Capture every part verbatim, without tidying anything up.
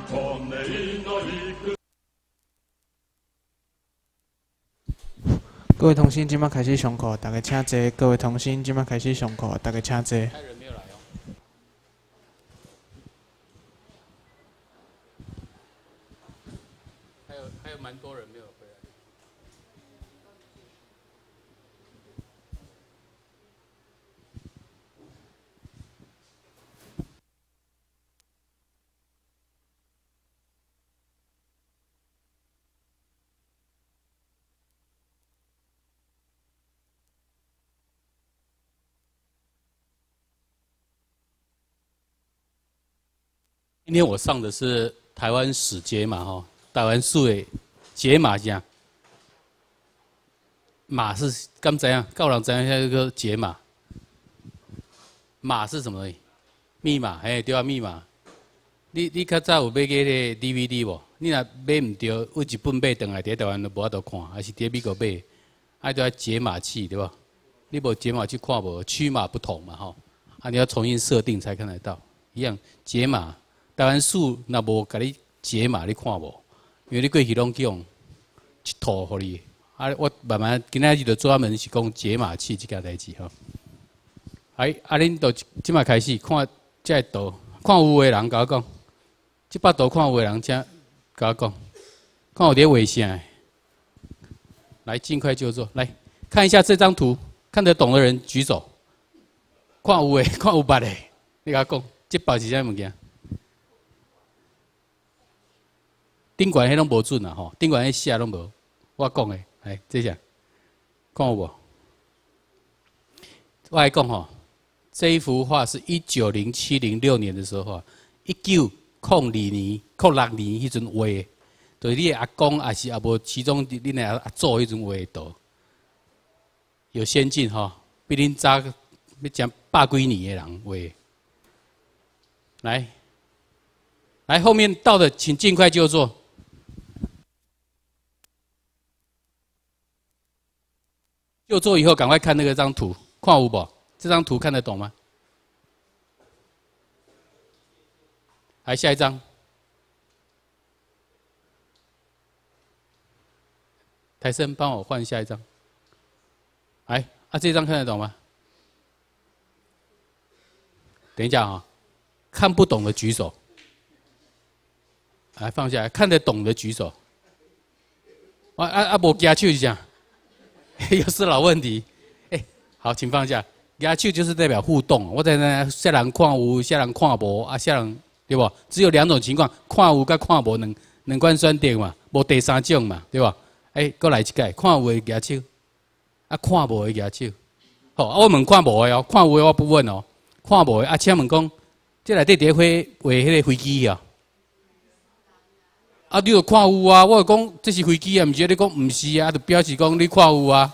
各位同心，今麦开始上课，大家请坐。各位同心，今麦开始上课，大家请坐。 还有人没有来哦？还有还有蛮多人没有回来。今天我上的是台湾史解码哈，台湾史的解码讲，码是刚怎样？告人怎样？下一个解码，码是什么东西？密码，嘿，对啊，密码。你你较早有买过个 D V D 无？你若买唔对，有一本买回来伫台湾都无法度看，还是伫美国买，爱都要解码器对吧？你无解码器看无，区码不同嘛吼，啊你要重新设定才看得到，一样解码。台湾史若无甲你解码，你看无，因为你过去拢用一套互你。啊，我慢慢今仔日就专门是讲解码器即件代志吼。哎，啊恁都即摆开始看这个图，看有诶人甲我讲，即摆图看有诶人才甲我讲，看有伫画啥？来，尽快就做，来看一下这张图，看得懂的人举手。看有诶，看有捌诶，你甲我讲，即摆是啥物件？顶管迄拢无准啊吼，顶管迄写拢无，我讲诶，来这下，看有无？我来讲吼，这一幅画是一九零七零六年的时候画，一九零二年、零六年迄阵画的，就是你的阿公还是阿无其中恁的阿祖迄阵画的图，有先进吼，比恁早要讲百几年的人画的。来，来后面到的请尽快就坐。就坐以后，赶快看那个张图，看有无？这张图看得懂吗？来下一张，台生帮我换下一张。来，啊，这张看得懂吗？等一下啊、哦，看不懂的举手。来放下来，看得懂的举手。啊啊啊！无举手一下。又是老问题，哎、欸，好，请放下。举手就是代表互动，我在那下人看有，下人看无啊，下人对不？只有两种情况，看有跟看无两两款选择嘛，无第三种嘛，对吧？哎、欸，再来一届，看有的举手，啊，看无的举手。好，啊，我问看无的哦，看有的我不问哦，看无的啊，请问讲，这内底伫飞画迄个飞机啊？啊，你有看有啊？我讲这是飞机啊，毋是你讲毋是啊，就表示讲你看有啊。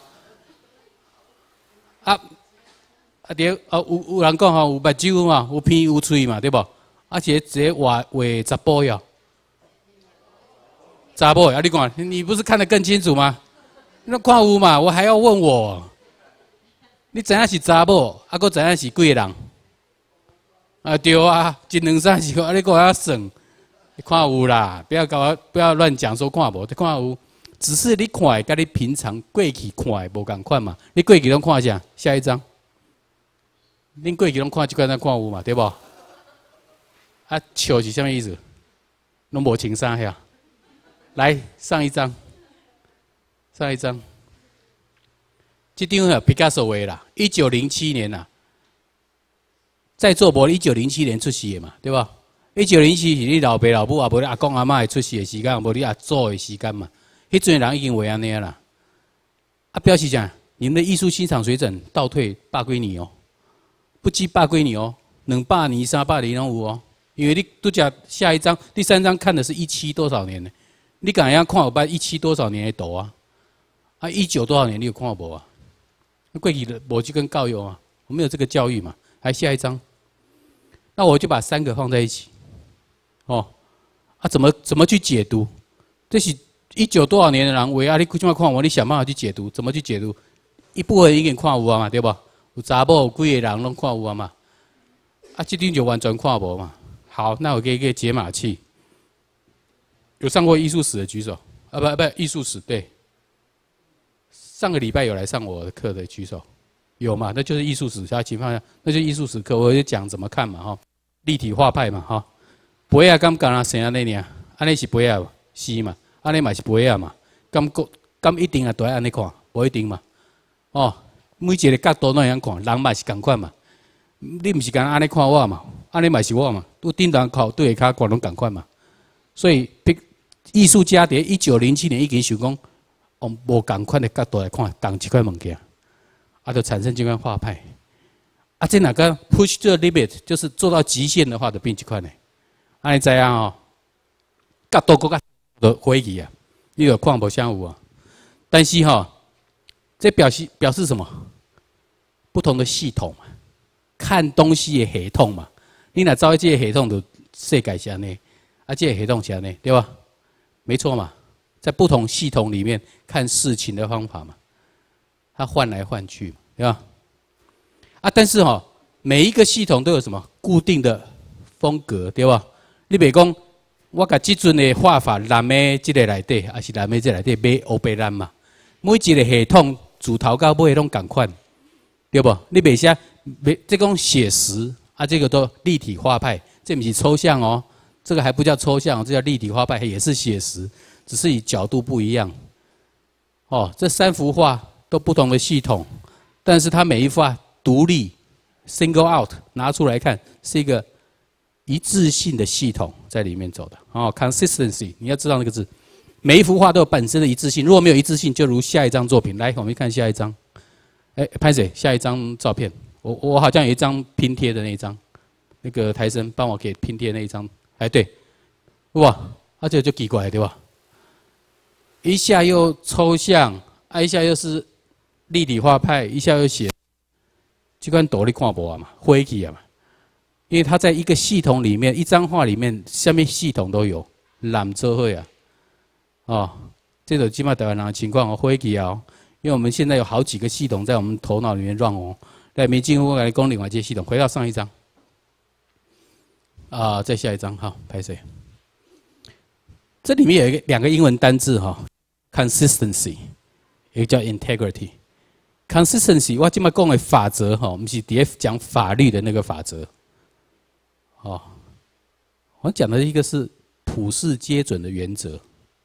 啊啊对，啊有有人讲吼，有目睭嘛，有鼻有喙嘛，对无？啊，一个一个画画查甫呀，查甫啊，你看，你不是看得更清楚吗？那看有嘛，我还要问我，你知影是查某，啊，搁知影是几个人？啊对啊，一两三四个，啊你搁要算。看有啦，不要搞我，不要乱讲说看无，看有，只是你看的跟你平常过去看的无共款嘛。你过去拢看啥？下一张，恁过去拢看即款咱看有嘛，对无？啊，笑是啥物意思？拢无情商呀。来上一张，上一张，这张是毕加索画啦，一九零七年啦，在座无一九零七年出世的嘛，对吧？一九零七是你老爸老母，也无你阿公阿嬷出世的时间，无你阿祖的时间嘛。迄阵人已经画安尼啦。啊，表示啥？你们的艺术欣赏水准倒退百几年哦，不计百几年哦，两百年、三百年拢有哦。因为你拄只下一张、第三张看的是一七多少年呢？你敢样看有捌一七多少年的图啊？啊，一九多少年你有看无啊？过去的无去跟教育啊，我没有这个教育嘛。还下一张，那我就把三个放在一起。哦，啊，怎么怎么去解读？这是一九多少年的人，为啊，你即摆看我，你想办法去解读，怎么去解读？一部分已经看有啊嘛，对不？有查某有几个人拢看有啊嘛，啊，这张就完全看无嘛。好，那我给一个解码器， 有上过艺术史的举手啊？不不，艺术史对。上个礼拜有来上我的课的举手，有嘛？那就是艺术史加情况下，那就是艺术史课，我就讲怎么看嘛哈。立体画派嘛哈，不会啊，敢敢啊，生啊那呢？安尼是不会啊，是嘛？安尼嘛是不会啊嘛？敢个敢一定啊都要安尼看，不一定嘛。哦，每一个角度那样看，人嘛是共款嘛。你毋是敢安尼看我嘛？安尼嘛是我嘛？都顶头靠对下骹看拢共款嘛。所以，艺术家伫一九零七年已经想讲，用无共款的角度来看同一块物件，啊，就产生这款画派。啊，这哪个 push the limit， 就是做到极限的话，就变这款呢？安尼知影哦，角度更加的回忆啊，你就看无啥有啊。但是哈、哦，这表示表示什么？不同的系统嘛，看东西的系统嘛。你若照这个系统，就世界是安尼，啊，这个系统是安尼，对吧？没错嘛，在不同系统里面看事情的方法嘛，它换来换去嘛，对吧？啊，但是哈、哦，每一个系统都有什么固定的风格，对吧？你别讲，我甲即阵的画法南的这个内底，还是南的这内底买欧白蓝嘛？每一个系统自头到尾拢共款，对不？你别写，别这讲写实啊，这个都立体画派，这不是抽象哦。这个还不叫抽象，这叫立体画派，也是写实，只是以角度不一样。哦，这三幅画都不同的系统，但是它每一幅画独立 single out 拿出来看，是一个一致性的系统在里面走的。哦 ，consistency， 你要知道那个字，每一幅画都有本身的一致性。如果没有一致性，就如下一张作品，来，我们看下一张。哎，拍谁？下一张照片，我我好像有一张拼贴的那一张，那个台生帮我给拼贴那一张。哎，对，哇，啊，这就奇怪对吧？一下又抽象，啊，一下又是立体画派，一下又写，这款图你看不啊嘛，灰去啊嘛，因为它在一个系统里面，一张画里面，下面系统都有，揽做会啊，哦，这种基本台湾人的情况哦，灰去啊，因为我们现在有好几个系统在我们头脑里面 run 哦，来没进入来讲另外这些系统，回到上一张。啊、呃，再下一张哈，拍谁？这里面有一个两个英文单字哈 ，consistency， 一个叫 integrity。consistency， 我今麦讲的法则哈，我们是底下讲法律的那个法则。哦，我讲的一个是普世皆准的原则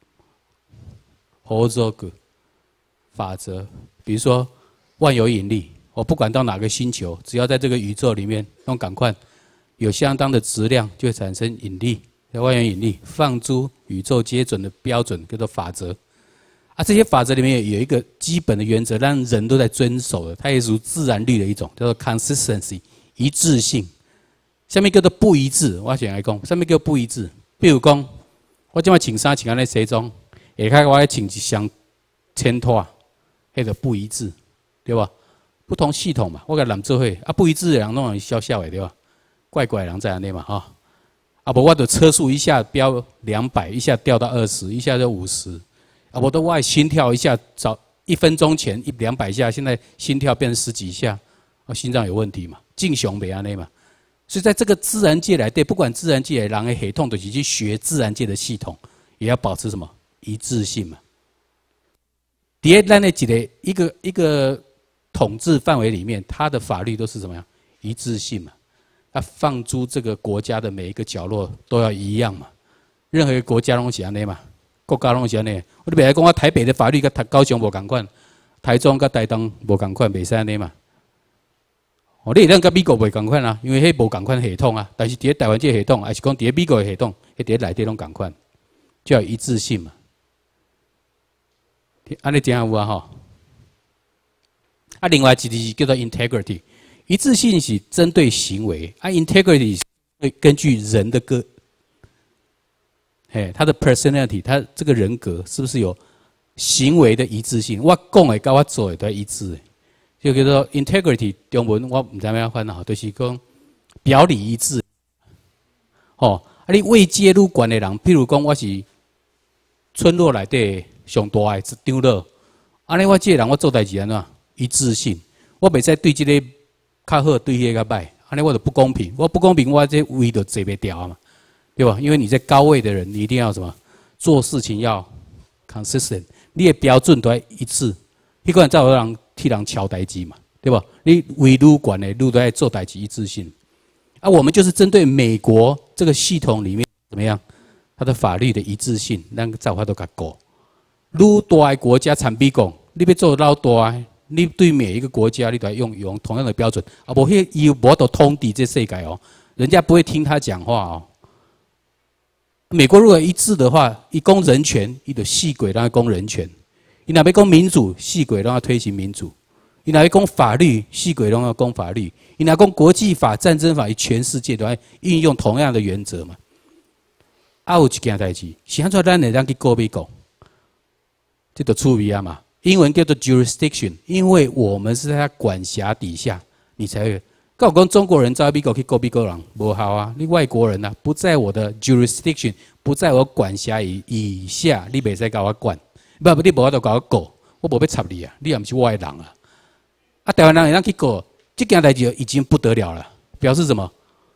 ，Hozoku 法则。比如说万有引力，我不管到哪个星球，只要在这个宇宙里面，用赶快。有相当的质量，就会产生引力，叫万有引力，放诸宇宙皆准的标准，叫做法则。啊，这些法则里面有一个基本的原则，让人都在遵守的，它也属自然律的一种，叫做 consistency， 一致性。下面叫做不一致，我先来讲，下面叫不一致。比如讲，我今麦穿衫穿安尼西装，下骹我来穿一双衬拖，迄个不一致，对吧？不同系统嘛，我甲人做伙，啊，不一致的人弄人笑笑的，对吧？怪怪人在那嘛哈，啊不，我的车速一下飙两百，一下掉到二十，一下就五十，啊我的外心跳一下早一分钟前一两百下，现在心跳变成十几下，啊心脏有问题嘛，正常袂安尼嘛，所以在这个自然界来对，不管自然界的人的系统，就是去学自然界的系统，也要保持什么一致性嘛。伫咧咱的一个一个一个统治范围里面，它的法律都是怎么样一致性嘛。它放诸这个国家的每一个角落都要一样嘛，任何一个国家拢是安尼嘛，国家拢是安尼。我你别来讲，我台北的法律跟台高雄无共款，台中跟台东无共款，袂使安尼嘛。哦，你咱跟美国袂共款啊，因为迄无共款系统啊。但是伫咧台湾这个系统，还是讲伫咧美国的系统，迄伫咧内底拢共款，就要一致性嘛。安尼这样有啊吼。啊，另外一个字叫做 integrity。一致性是针对行为，啊 ，integrity 会根据人的个，哎，他的 personality， 他这个人格是不是有行为的一致性？我讲的跟我做的都一致的，就叫做 integrity。中文我唔知咩翻好，就是讲表里一致。哦，啊，你位阶愈悬的人，譬如讲我是村落内底上大的长老，安尼我这个人我做代志安怎一致性？我袂使对这个。较好对迄个较歹，安尼我就不公平。我不公平，我这位就坐袂掉嘛，对吧？因为你在高位的人，你一定要什么做事情要 consistent， 你的标准都要一致。迄个人才有人替人敲代志嘛，对吧？你为路管的路都要做代志一致性。啊，我们就是针对美国这个系统里面怎么样，它的法律的一致性，咱造法都甲过。愈大的国家产比讲，你要做老大，你对每一个国家你都要用用同样的标准，啊，无迄伊无都通敌这世界哦，人家不会听他讲话哦。美国如果一致的话，一攻人权，伊就细鬼让他攻人权；伊若要攻民主，细鬼让他推行民主；伊若要攻法律，细鬼让他攻法律；伊若攻国际法、战争法，全世界都要运用同样的原则嘛。啊，有一件代志，是安怎咱会当去告美国？这就趣味啊嘛，英文叫做 jurisdiction， 因为我们是在他管辖底下，你才会。告讲中国人在美国去告美国人，不好啊！你外国人啊，不在我的 jurisdiction， 不在我管辖以以下，你袂使甲我管。不不，你无法度甲我告，我无要插你啊！你也不是我的人啊！啊，台湾人会当去告，这件代志已经不得了了，表示什么？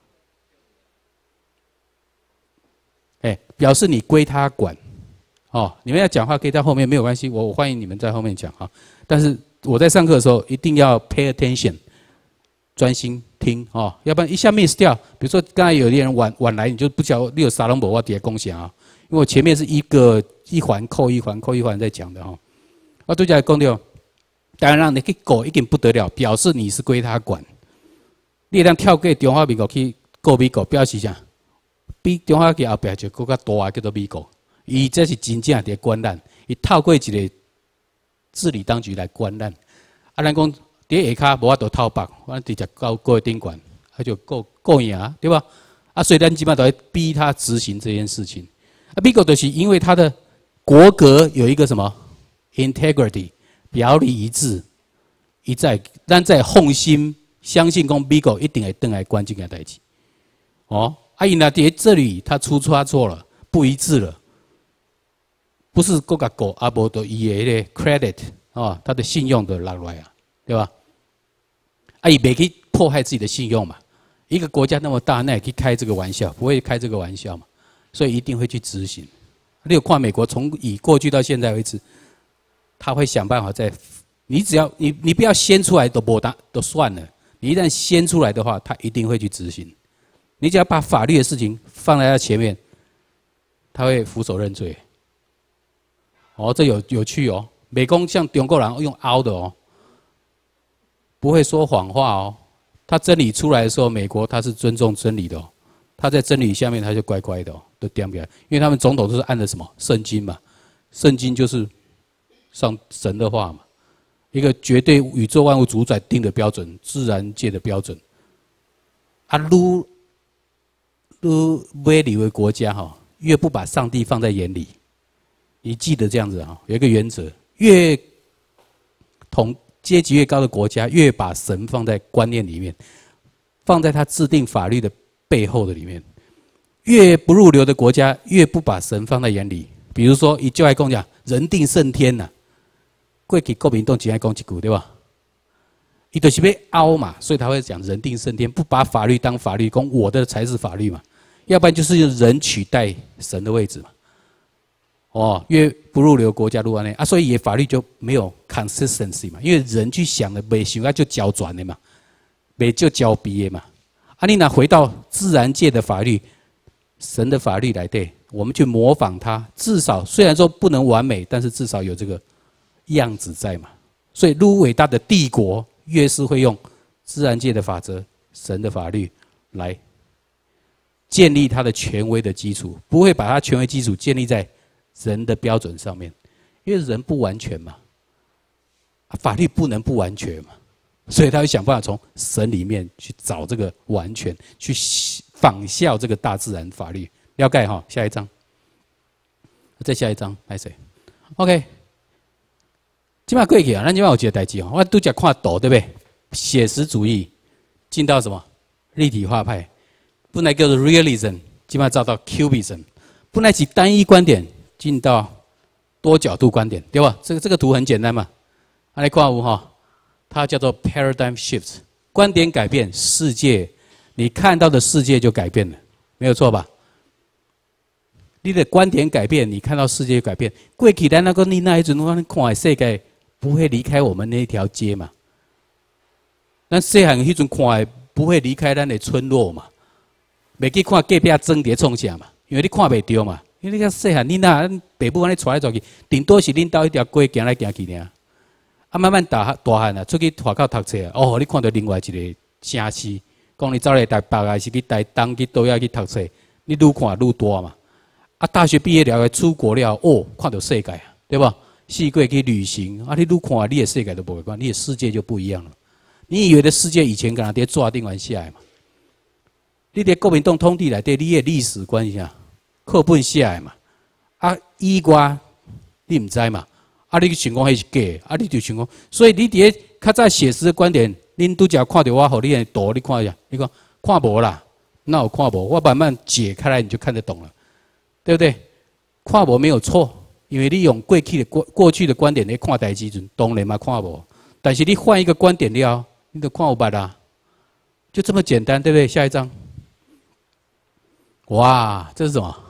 哎、欸，表示你归他管。哦，你们要讲话可以在后面没有关系，我我欢迎你们在后面讲哈。但是我在上课的时候一定要 pay attention， 专心听哦，要不然一下 miss 掉。比如说刚才有些人晚晚来，你就不晓得你有沙龙博我底下贡献啊，因为我前面是一个一环扣一环扣一环在讲的哈。我对起来讲掉，当然让你去告已经不得了，表示你是归他管。你当跳过中华民国去告美国，表示啥？比中华去后壁就更加大叫做美国。伊这是真正在管咱，伊透过一个治理当局来管咱。啊，咱讲伫下骹无法度透北，我直接告告顶管，他就告告赢啊，对吧？啊，所以咱基本上都要逼他执行这件事情。啊，美国就是因为他的国格有一个什么 integrity， 表里一致，一再咱在放心相信讲美国一定会登来管这件代志。哦，啊，伊若伫这里他出差错了，不一致了。不是国家告，啊无就伊的迄个 credit 啊，他的信用就落来啊，对吧？啊，伊袂去破坏自己的信用嘛。一个国家那么大，那也可以开这个玩笑，不会开这个玩笑嘛。所以一定会去执行。你有看美国从以过去到现在为止，他会想办法在，你只要你你不要先出来都无当都算了，你一旦先出来的话，他一定会去执行。你只要把法律的事情放在他前面，他会俯首认罪。哦，这有有趣哦。美工像中国人用凹的哦，不会说谎话哦。他真理出来的时候，美国他是尊重真理的哦。他在真理下面，他就乖乖的哦，都点不了。因为他们总统都是按着什么圣经嘛，圣经就是上神的话嘛，一个绝对宇宙万物主宰定的标准，自然界的标准。啊，愈愈威理为国家哈，越不把上帝放在眼里。你记得这样子啊，有一个原则：越同阶级越高的国家，越把神放在观念里面，放在他制定法律的背后的里面。越不入流的国家，越不把神放在眼里。比如说，以就爱讲讲人定胜天呐、啊，过去国民党只爱讲一句对吧？伊就是被凹嘛，所以他会讲人定胜天，不把法律当法律，讲我的才是法律嘛，要不然就是用人取代神的位置嘛。哦，越不入流国家入安内啊，所以也法律就没有 consistency 嘛，因为人去想的袂想啊就交转的嘛，袂就交逼的嘛。啊，你拿回到自然界的法律，神的法律来对，我们去模仿它，至少虽然说不能完美，但是至少有这个样子在嘛。所以，越伟大的帝国越是会用自然界的法则、神的法律来建立它的权威的基础，不会把它权威基础建立在人的标准上面，因为人不完全嘛，法律不能不完全嘛，所以他会想办法从神里面去找这个完全，去仿效这个大自然法律。了解哈？下一章，再下一章，来谁 ？OK， 今晚过去啊，咱今晚有几个代志哦，我都讲看图对不对？写实主义进到什么立体画派，本来叫做 realism， 今晚照到 cubism， 本来是单一观点。进到多角度观点，对吧？这个这个图很简单嘛，来看有哈，它叫做 paradigm shift， 观点改变，世界你看到的世界就改变了，没有错吧？ 你的观点改变，你看到世界改变。过去咱那个你那一阵，我看的世界不会离开我们那一条街嘛。咱细汉迄阵看的不会离开咱的村落嘛，袂去看隔壁装伫创啥嘛，因为你看袂着嘛。因为你较细汉，你那爸母安尼带来带去，顶多是恁兜一条街行来行去尔。啊，慢慢大大汉啊，出去外口读册啊，哦，你看到另外一个城市，讲你走来台北啊，是去台东去倒遐去读册，你愈看愈大嘛。啊，大学毕业了，出国了，哦，看到世界啊，对吧？四国去旅行，啊，你愈看你的世界都不一样，你的世界就不一样了。你以为的世界以前敢若伫纸顶完写的嘛？你伫国民党统治内底，你的历史关系啊，课本写的嘛？啊，以外你毋知嘛？啊，你想讲迄是假的，啊，你就想讲，所以你伫咧较早写实的观点，恁拄则看到我，互你的图，你看一下，你讲看无啦，那有看无？我慢慢解开来，你就看得懂了。对不对？看无没有错，因为你用过去的过过去的观点来看待基准，当然嘛看无。但是你换一个观点了，你就看有捌啦，就这么简单，对不对？下一张，哇，这是什么？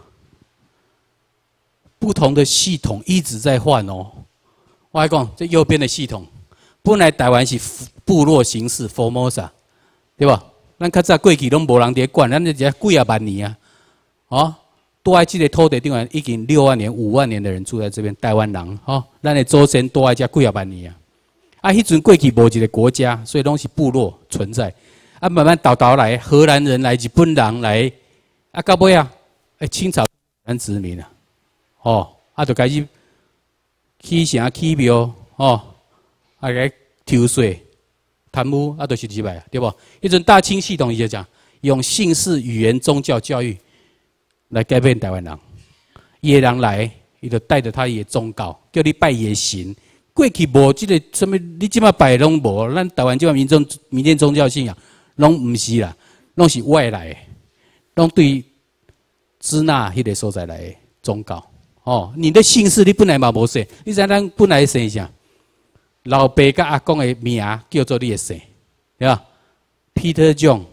不同的系统一直在换哦。我来讲，这右边的系统，本来台湾是部落形式 Formosa， 对吧？咱较早过去拢无人伫管，咱这几啊万年啊，哦。多爱这个土地顶完已经六万年、五万年的人住在这边，台湾人吼，咱的祖先多爱遮几啊万年啊！啊，迄阵过去无一个国家，所以拢是部落存在。啊，慢慢倒倒来，荷兰人来，日本人来，啊，到尾啊，哎，清朝咱殖民啊，哦，啊，就开始起城起庙，哦，啊，来抽税、贪污，啊，都是失败，对不？迄阵大清系统伊就讲，用姓氏、语言、宗教、教育。来改变台湾人，野人来，伊就带着他的宗教，叫你拜野神。过去无即个什么，你即马拜拢无，咱台湾即马民众民间宗教信仰，拢毋是啦，拢是外来的，拢对支那迄个所在来的宗教。哦，你的姓氏你本来嘛无姓，你知咱本来姓啥？老爸甲阿公的名叫做你的姓，对吧 ？Peter John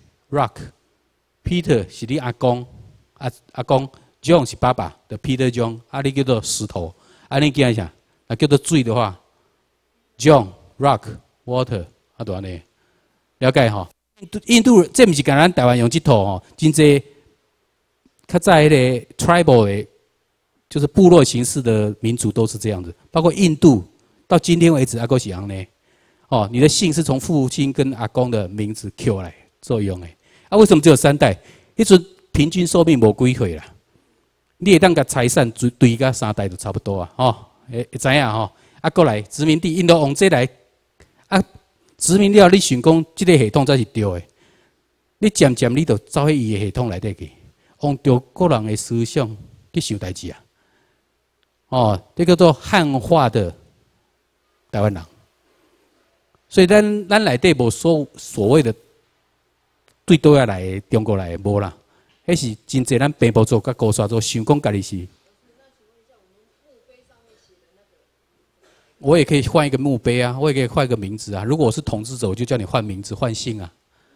Rock，Peter 是你阿公。阿阿公 John 是爸爸的 Peter John， 啊，你叫做石头，啊，你叫啥？啊，叫做水的话 ，John Rock Water， 啊，多安尼，了解吼？印度印度这毋是讲咱台湾用这套吼，真济较早迄个 tribal 的，就是部落形式的民族都是这样子，包括印度到今天为止，阿哥是安尼。哦，你的姓是从父亲跟阿公的名字 Q 来作用的，啊，为什么只有三代？迄阵平均寿命无几岁啦，你会当甲财产堆堆甲三代就差不多啊，吼、哦，会会知影吼。啊，过来殖民地，印度往这来，啊，殖民了，你想讲这个系统才是对的，你渐渐你就走去伊的系统内底去，往着个人的思想去想代志啊。哦，这叫做汉化的台湾人，所以咱咱内底无所所谓的对倒下来中国来的无啦。迄是真济咱平埔族甲高沙族想讲家己是。我也可以换一个墓碑啊，我也可以换一个名字啊。如果我是统治者，我就叫你换名字、换姓啊。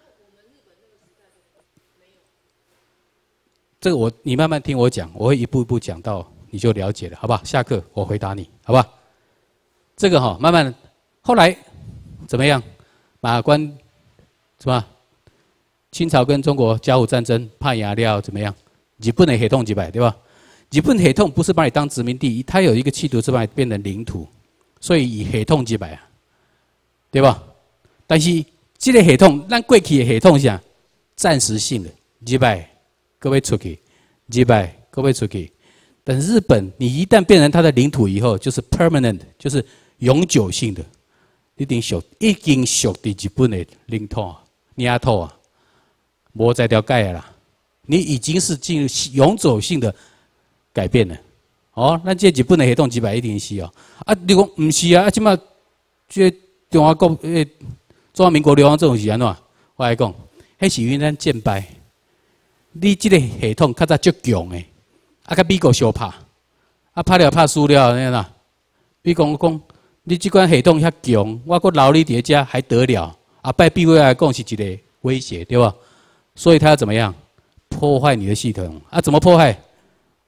这个我你慢慢听我讲，我会一步一步讲到，你就了解了，好不好？下课我回答你，好不好？这个哈、哦，慢慢后来怎么样？马关什么？清朝跟中国甲午战争怕赢了怎么样？日本的系统几百对吧？日本系统不是把你当殖民地，它有一个企图是把你变成领土，所以以系统几百啊，对吧？但是这个系统，咱过去的系统是啥？暂时性的，几百各位出去，几百各位出去。等日本你一旦变成它的领土以后，就是 permanent， 就是永久性的，一定属已经属于日本的领土、领土啊。无再条改啦，你已经是进入永久性的改变了。哦，咱这日本的系统几百一定是哦。啊，你讲唔是啊？啊，即马这中华国诶，中华民国流亡政府是安怎？我来讲，迄是因为咱战败。你这个系统较早足强诶，啊，甲美国相拍，啊，拍了拍输了，安尼啦。比如讲讲，你这款系统遐强，我搁留你伫遮还得了？啊，拜比位来讲是一个威胁，对吧？所以他要怎么样破坏你的系统啊？怎么破坏？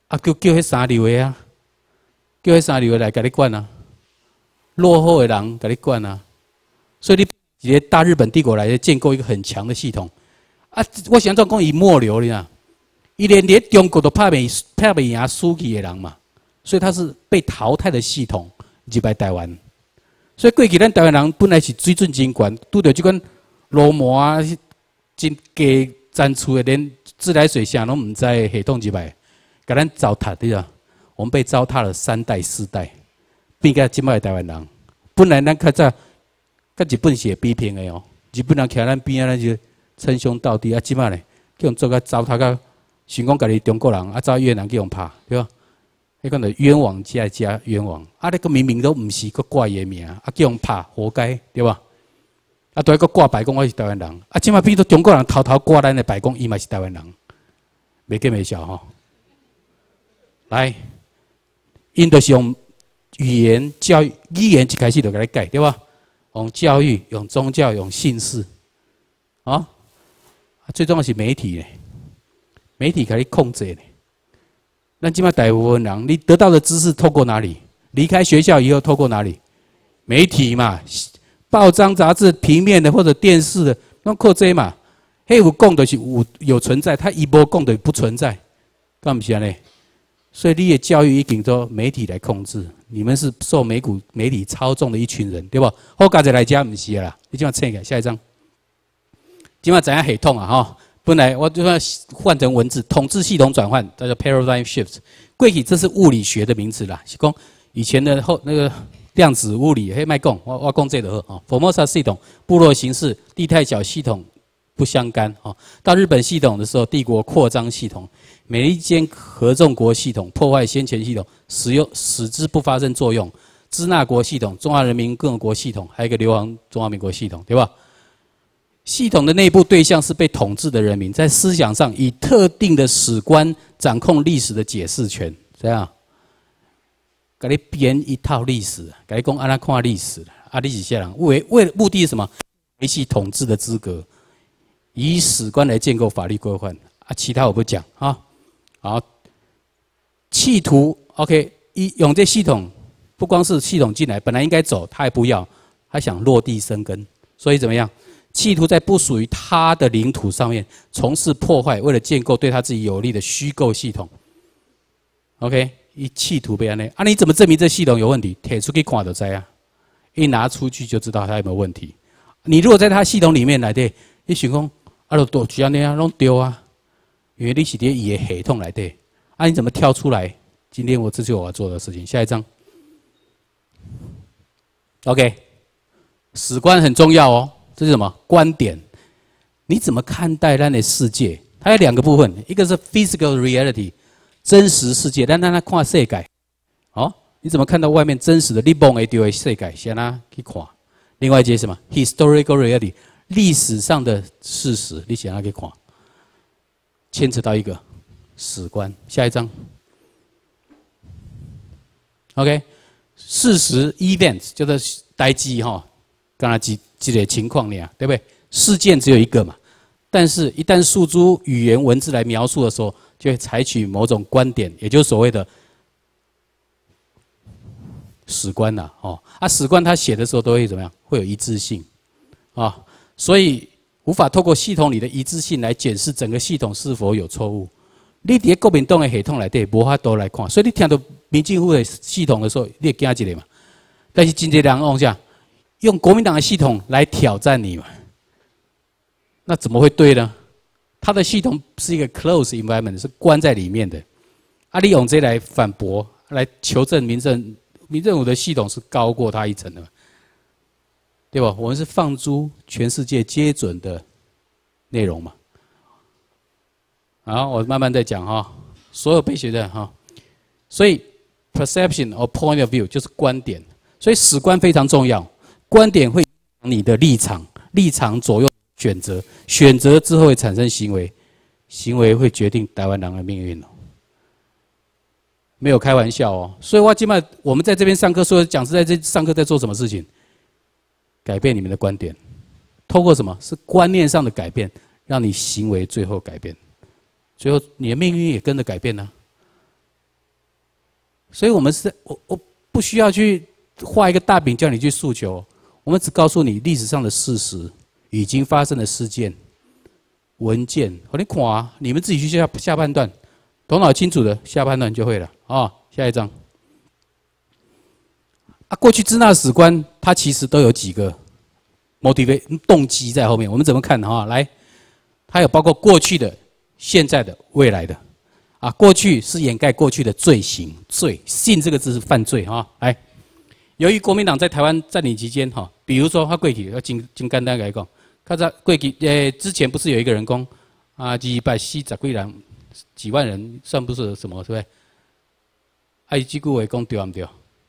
啊，叫叫迄三流的啊，叫迄三流的来甲你管啊，落后的人甲你管啊，所以你一个大日本帝国来建构一个很强的系统啊！我想讲伊末流哩啊，伊连连中国都拍袂拍袂赢输去的人嘛，所以他是被淘汰的系统入来台湾。所以过去咱台湾人本来是水准真悬，拄着即款罗摩啊、真低占厝的，连自来水啥拢唔知的系统入来，甲咱糟蹋对啊！我们被糟蹋了三代四代，变个即摆的台湾人。本来咱较早甲日本是会比拼的哦，日本人徛咱边啊，咱就称兄道弟啊，即摆咧叫人做甲糟蹋甲，想讲家己中国人啊，走越南去用拍，对吧？迄个就冤枉加加冤枉，啊！你个明明都唔是个挂伊的名，啊叫人拍，活该，对吧？啊，都一个挂白讲我是台湾人，啊，即摆变做中国人偷偷挂咱的白讲，伊嘛是台湾人，袂见袂笑吼。来，因就是用语言教育，语言一开始就给你改，对吧？用教育，用宗教，用姓氏，啊，最重要是媒体呢，媒体可以控制呢。那今麦大部分人，你得到的知识透过哪里？离开学校以后透过哪里？媒体嘛，报章、杂志、平面的或者电视的，那靠这嘛。迄有讲的是有有存在，他一波讲的不存在，干不起来呢？所以你的教育已经都媒体来控制，你们是受美股媒体操纵的一群人，对吧？好，家者来讲不是啦，你今麦切个下一张，今麦怎样系统啊？哈。本来我就要换成文字，统治系统转换，叫做 paradigm shift。过去这是物理学的名词啦，是讲以前的后那个量子物理，嘿，卖讲我我讲这个好。Formosa 系统、部落形式、地太角系统不相干啊。到日本系统的时候，帝国扩张系统、美利坚合众国系统、破坏先前系统，使用使之不发生作用。支那国系统、中华人民共和国系统，还有一个流亡中华民国系统，对吧？系统的内部对象是被统治的人民，在思想上以特定的史观掌控历史的解释权，这样，给你编一套历史，给你讲安怎看历史，啊，你是啥人？为为了目的是什么？维系统治的资格，以史观来建构法律规范，啊，其他我不讲啊。好，企图 OK， 一用这系统，不光是系统进来，本来应该走，他还不要，他想落地生根，所以怎么样？企图在不属于他的领土上面从事破坏，为了建构对他自己有利的虚构系统。OK， 一企图被安内啊？你怎么证明这系统有问题？提出去看就知啊，一拿出去就知道它有没有问题。你如果在他系统里面来的，你想讲啊，都都这样那样弄丢啊，因为你是伫伊的系统来的，啊，你怎么跳出来？今天我这就是我要做的事情。下一章 ，OK， 史观很重要哦。这是什么观点？你怎么看待咱的世界？它有两个部分，一个是 physical reality， 真实世界，咱让它看世界。哦，你怎么看到外面真实的你梦会到的世界？先啦去看。另外一个什么 historical reality， 历史上的事实，你先啦去看。牵扯到一个史观。下一章 ，OK， 事实 events 就是代志哈，刚才几。这个情况呢，对不对？事件只有一个嘛，但是一旦诉诸语言文字来描述的时候，就会采取某种观点，也就是所谓的史观呐、啊，哦，啊，史观他写的时候都会怎么样？会有一致性，啊，所以无法透过系统里的一致性来检视整个系统是否有错误。你伫国民党的系统内底无法度来看，所以你听到民进党的系统的时候，你会惊一个嘛？但是真侪人往下。用国民党的系统来挑战你嘛？那怎么会对呢？他的系统是一个 closed environment， 是关在里面的。啊，你用这来反驳，来求证民政民政府的系统是高过他一层的嘛？对吧？我们是放诸全世界皆准的内容嘛。好，我慢慢再讲哈。所有被学的哈，所以 perception or point of view 就是观点，所以史观非常重要。观点会影响你的立场，立场左右选择，选择之后会产生行为，行为会决定台湾人的命运哦。没有开玩笑哦。所以我今麦我们在这边上课，所有讲师在这上课在做什么事情？改变你们的观点，透过什么？是观念上的改变，让你行为最后改变，最后你的命运也跟着改变呢、啊。 所以我们是，我我不需要去画一个大饼叫你去诉求，我们只告诉你历史上的事实，已经发生的事件、文件，我你看啊，你们自己去下下判断，头脑清楚的下判断就会了啊、哦。下一章。啊，过去支那史观它其实都有几个 motivate 动机在后面，我们怎么看哈？来，它有包括过去的、现在的、未来的。啊，过去是掩盖过去的罪行，罪信这个字是犯罪哈。来，由于国民党在台湾占领期间哈，比如说他过去要真真简单来讲，看在过去呃之前不是有一个人讲啊，二百四十几人几万人算不是什么，是不是？哎，这句话讲对不对？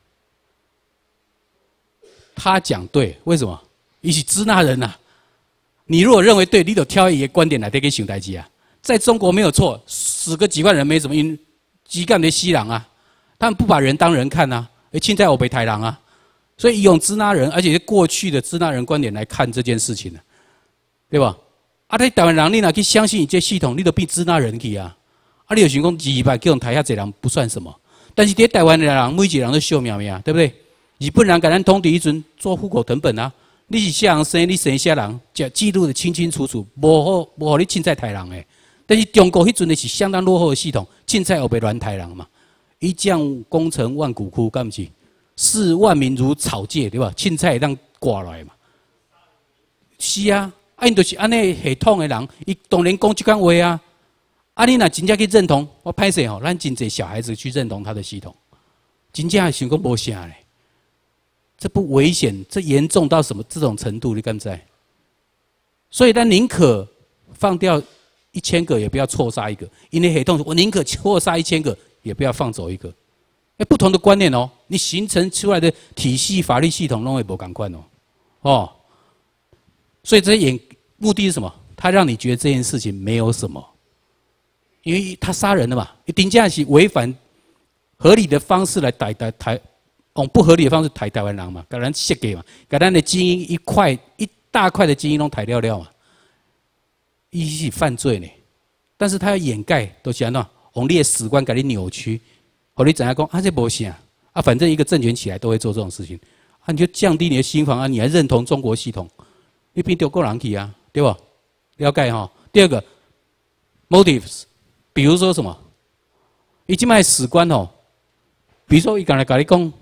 他讲对，为什么？伊是支那人呐、啊。你如果认为对，你就挑一个观点来对给想代志啊。在中国没有错，死个几万人没什么，因几干的西郎啊，他们不把人当人看啊，而现在我北台郎啊，所以用支那人，而且是过去的支那人观点来看这件事情的，对吧？啊，你台湾人你哪去相信你这系统，你都变支那人去啊？啊，你有想讲二百叫人台下这人不算什么，但是在台湾的人每一个人都秀苗苗，对不对？日本人给咱统治一阵做户口成本啊，你是啥人生，你生啥人，就记录的清清楚楚，无好无好你凊彩台人诶。但是中国迄阵的是相当落后的系统，凊彩后被乱台人嘛，一将功成万骨枯，干不是？视万民如草芥，对吧？凊彩会当挂来嘛。是啊，啊因就是安尼系统的人，伊当然讲这番话啊。啊你若真正去认同，我歹势吼，咱真侪小孩子去认同他的系统，真正想讲无啥咧。这不危险？这严重到什么这种程度？你敢知？所以，咱宁可放掉一千个，也不要错杀一个。因为系统，我宁可错杀一千个，也不要放走一个。哎，不同的观念哦，你形成出来的体系、法律系统，拢会无同款哦。哦，所以这演目的是什么？他让你觉得这件事情没有什么，因为他杀人了嘛，顶架是违反合理的方式来逮逮台。用不合理的方式抬台湾人嘛，给咱卸给嘛，给咱的基因一块一大块的基因拢抬掉掉嘛，伊是犯罪呢。但是他要掩盖，都是安怎？用你的史观给你扭曲，互你怎样讲？啊，这无啥啊，反正一个政权起来都会做这种事情，啊，你就降低你的心防啊，你还认同中国系统，你变丢够人去啊，对不？了解哈。第二个 motives， 比如说什么？伊即卖史观哦，比如说伊刚才跟你讲。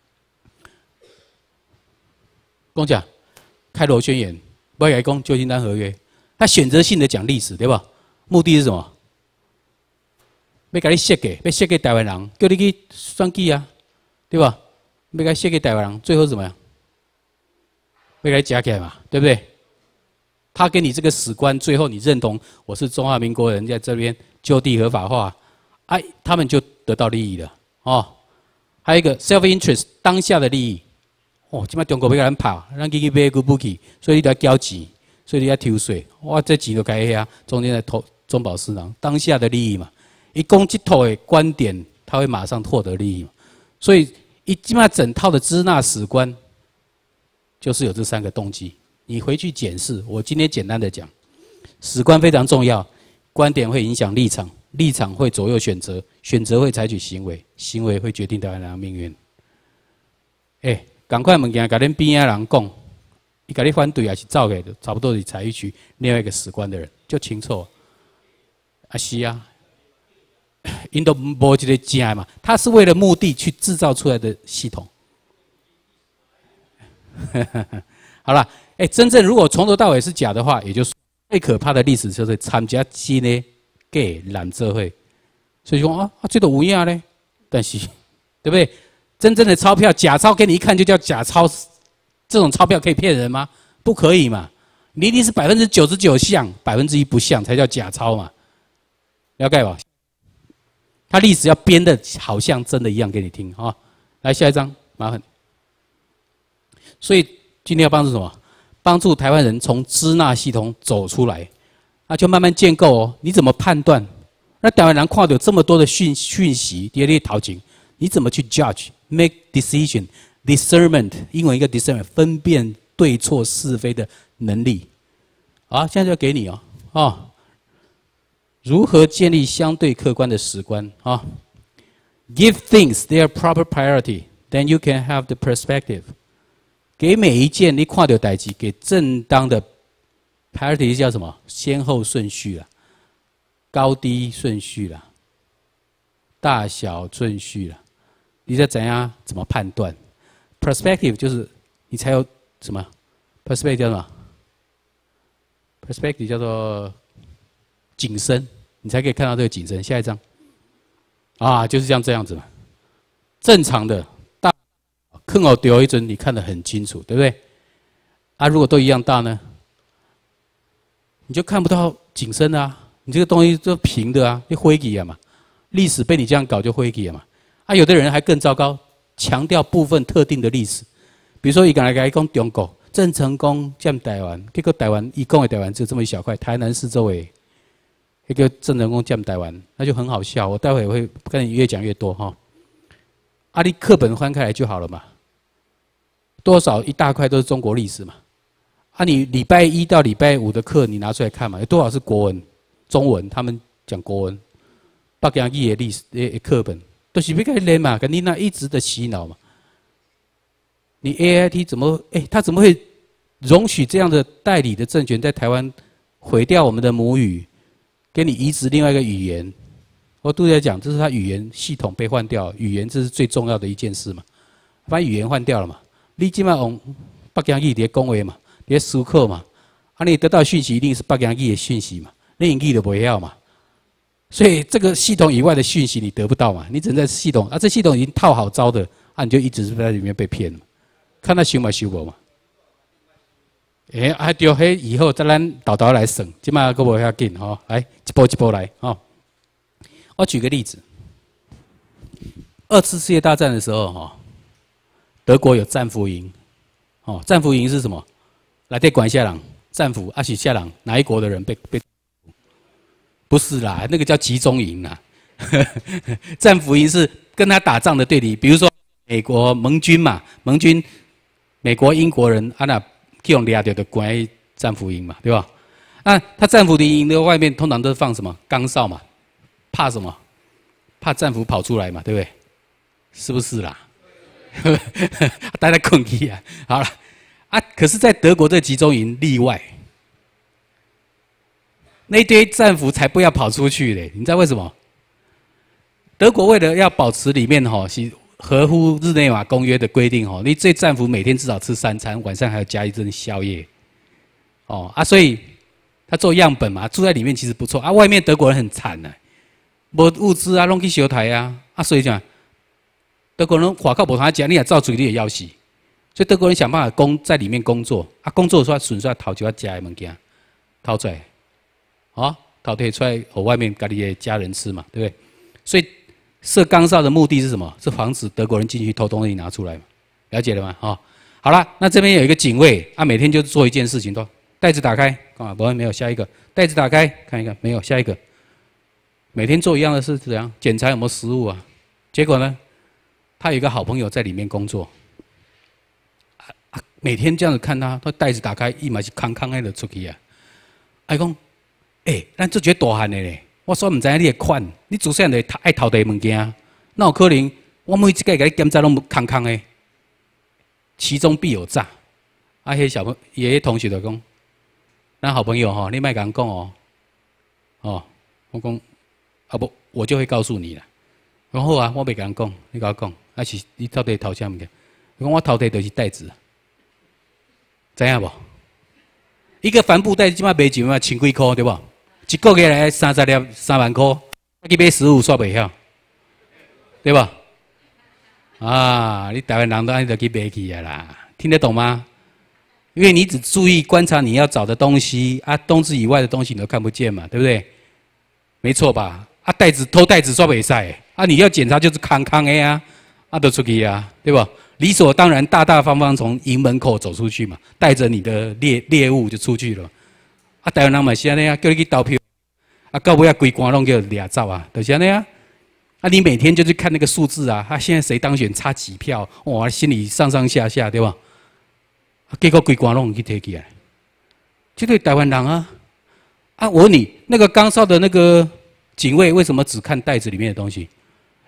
讲讲开罗宣言，不要讲旧金山合约，他选择性的讲历史，对吧？目的是什么？要给你写给，要写给台湾人，叫你去选举啊，对吧？要给写给台湾人，最后怎么样？要给你夹起来嘛，对不对？他给你这个史观，最后你认同我是中华民国人，在这边就地合法化，哎，他们就得到利益了哦。还有一个 self interest， 当下的利益。哦，即摆中国要甲咱拍，咱去去买个武器，所以你都要交钱，所以你要抽税。哇，这钱就该遐中间的投中饱私囊，当下的利益嘛。一讲这套的观点，他会马上获得利益嘛。所以一即摆整套的支那史观，就是有这三个动机。你回去检视，我今天简单的讲，史观非常重要，观点会影响立场，立场会左右选择，选择会采取行为，行为会决定台湾人的命运。哎、欸。赶快物件，甲恁边仔人讲，伊甲你反对还是走嘅，差不多是采取另外一个史观的人，就清楚。啊是啊，因都无一个正嘛，他是为了目的去制造出来的系统。好了，哎、欸，真正如果从头到尾是假的话，也就是最可怕的历史就是参加真的假染社会，所以说啊啊，这都有影咧，但是对不对？真正的钞票，假钞给你一看就叫假钞，这种钞票可以骗人吗？不可以嘛！你一定是百分之九十九像，百分之一不像，才叫假钞嘛。了解吧？他历史要编的好像真的一样给你听啊！来下一张，麻烦。所以今天要帮助什么？帮助台湾人从支那系统走出来，那就慢慢建构哦。你怎么判断？那台湾人看到有这么多的讯讯息，第二类头前，你怎么去 judge？Make decision, discernment， 英文一个 discernment， 分辨对错是非的能力。好，现在就给你哦，哦，如何建立相对客观的史观啊？ Give things their proper priority, then you can have the perspective. 给每一件你看到代志，给正当的 priority 叫什么？先后顺序啦，高低顺序啦，大小顺序啦。你在怎样怎么判断 ？perspective 就是你才有什么 ？perspective 叫什么 ？perspective 叫做景深，你才可以看到这个景深。下一张，啊，就是像这样子嘛。正常的大，坑偶丢一针，你看得很清楚，对不对？啊，如果都一样大呢，你就看不到景深啊。你这个东西就平的啊，就灰体了嘛。历史被你这样搞就灰体了嘛。啊，有的人还更糟糕，强调部分特定的历史，比如说伊刚才讲中国郑成功占台湾，结果台湾一共的台湾只有这么一小块，台南市周围一个郑成功占台湾，那就很好笑。我待会会跟你越讲越多哈。啊，你课本翻开来就好了嘛，多少一大块都是中国历史嘛。啊，你礼拜一到礼拜五的课你拿出来看嘛，有多少是国文、中文？他们讲国文，北洋语的历史的课本。都是要给你练嘛，跟你那一直的洗脑嘛。你 A I T 怎么哎、欸，他怎么会容许这样的代理的政权在台湾毁掉我们的母语，给你移植另外一个语言？我都在讲，这是他语言系统被换掉，语言这是最重要的一件事嘛。把语言换掉了嘛，你起码用北洋语在讲话嘛，在思考嘛，啊，你得到讯息一定是北洋语的讯息嘛，你英语都不要嘛。所以这个系统以外的讯息你得不到嘛？你只能在系统啊，这系统已经套好招的啊，你就一直是在里面被骗了。看他修嘛修无嘛？哎、欸，啊对，嘿，以后再咱倒倒来省，起码个无遐紧吼，来一步一步来吼。我举个例子，二次世界大战的时候哈，德国有战俘营，哦，战俘营是什么？来对管下人，战俘啊是下人，哪一国的人被被？不是啦，那个叫集中营啦。战俘营是跟他打仗的对敌，比如说美国盟军嘛，盟军美国、英国人啊那用掠到的关战俘营嘛，对吧？那他战俘营的外面通常都是放什么钢哨嘛，怕什么？怕战俘跑出来嘛，对不对？是不是啦？大家困去啊！好了啊，可是，在德国这集中营例外。那堆战俘才不要跑出去嘞！你知道为什么？德国为了要保持里面哈是合乎日内瓦公约的规定哈，你这战俘每天至少吃三餐，晚上还要加一顿宵夜。哦啊，所以他做样本嘛，住在里面其实不错啊。外面德国人很惨呢，无物资啊，弄去修台啊啊，所以讲德国人华靠无他讲，你也照嘴你也要死，所以德国人想办法工在里面工作啊，工作的时候纯粹讨就要加的物件，讨出来。啊，淘汰出来给外面家里的家人吃嘛，对不对？所以设钢哨的目的是什么？是防止德国人进去偷东西拿出来嘛？了解了吗？哈，好了，那这边有一个警卫，啊，每天就做一件事情，都袋子打开，啊，不会没有下一个，袋子打开看一看，没有下一个，每天做一样的事，怎样检查有没有食物啊？结果呢，他有一个好朋友在里面工作，啊啊，每天这样子看他，他袋子打开，一马是康康的就出去啊，哎讲。哎、欸，咱做这大汉的咧，我说唔知影你的款，你自细汉就爱偷地物件，那有可能我每一届给你检查拢空空的，其中必有诈。啊，迄小朋爷爷同学就讲，咱好朋友吼，你莫甲人讲哦，哦，我讲啊不，我就会告诉你啦。然后啊，我袂甲人讲，你甲我讲，啊是你到底偷啥物件？我讲我偷地就是袋子，知影无？一个帆布袋即摆卖钱嘛，千几箍对无？一个月来三十粒三万块，去买食物煞袂晓，对吧？啊，你台湾人都安尼就去买去啊啦，听得懂吗？因为你只注意观察你要找的东西啊，冬至以外的东西你都看不见嘛，对不对？没错吧？啊，袋子偷袋子煞袂使，啊，你要检查就是康康的啊，啊，都出去啊，对吧？理所当然，大大方方从营门口走出去嘛，带着你的猎猎物就出去了。啊，台湾人嘛是安尼啊，叫你去投票。啊，到尾啊，规关拢叫掠走啊，就是安尼啊。啊，你每天就去看那个数字啊，他、啊、现在谁当选差几票，哇，心里上上下下，对吧？啊，结果规关拢去摕起来，这对台湾人啊。啊，我问你，那个岗哨的那个警卫为什么只看袋子里面的东西？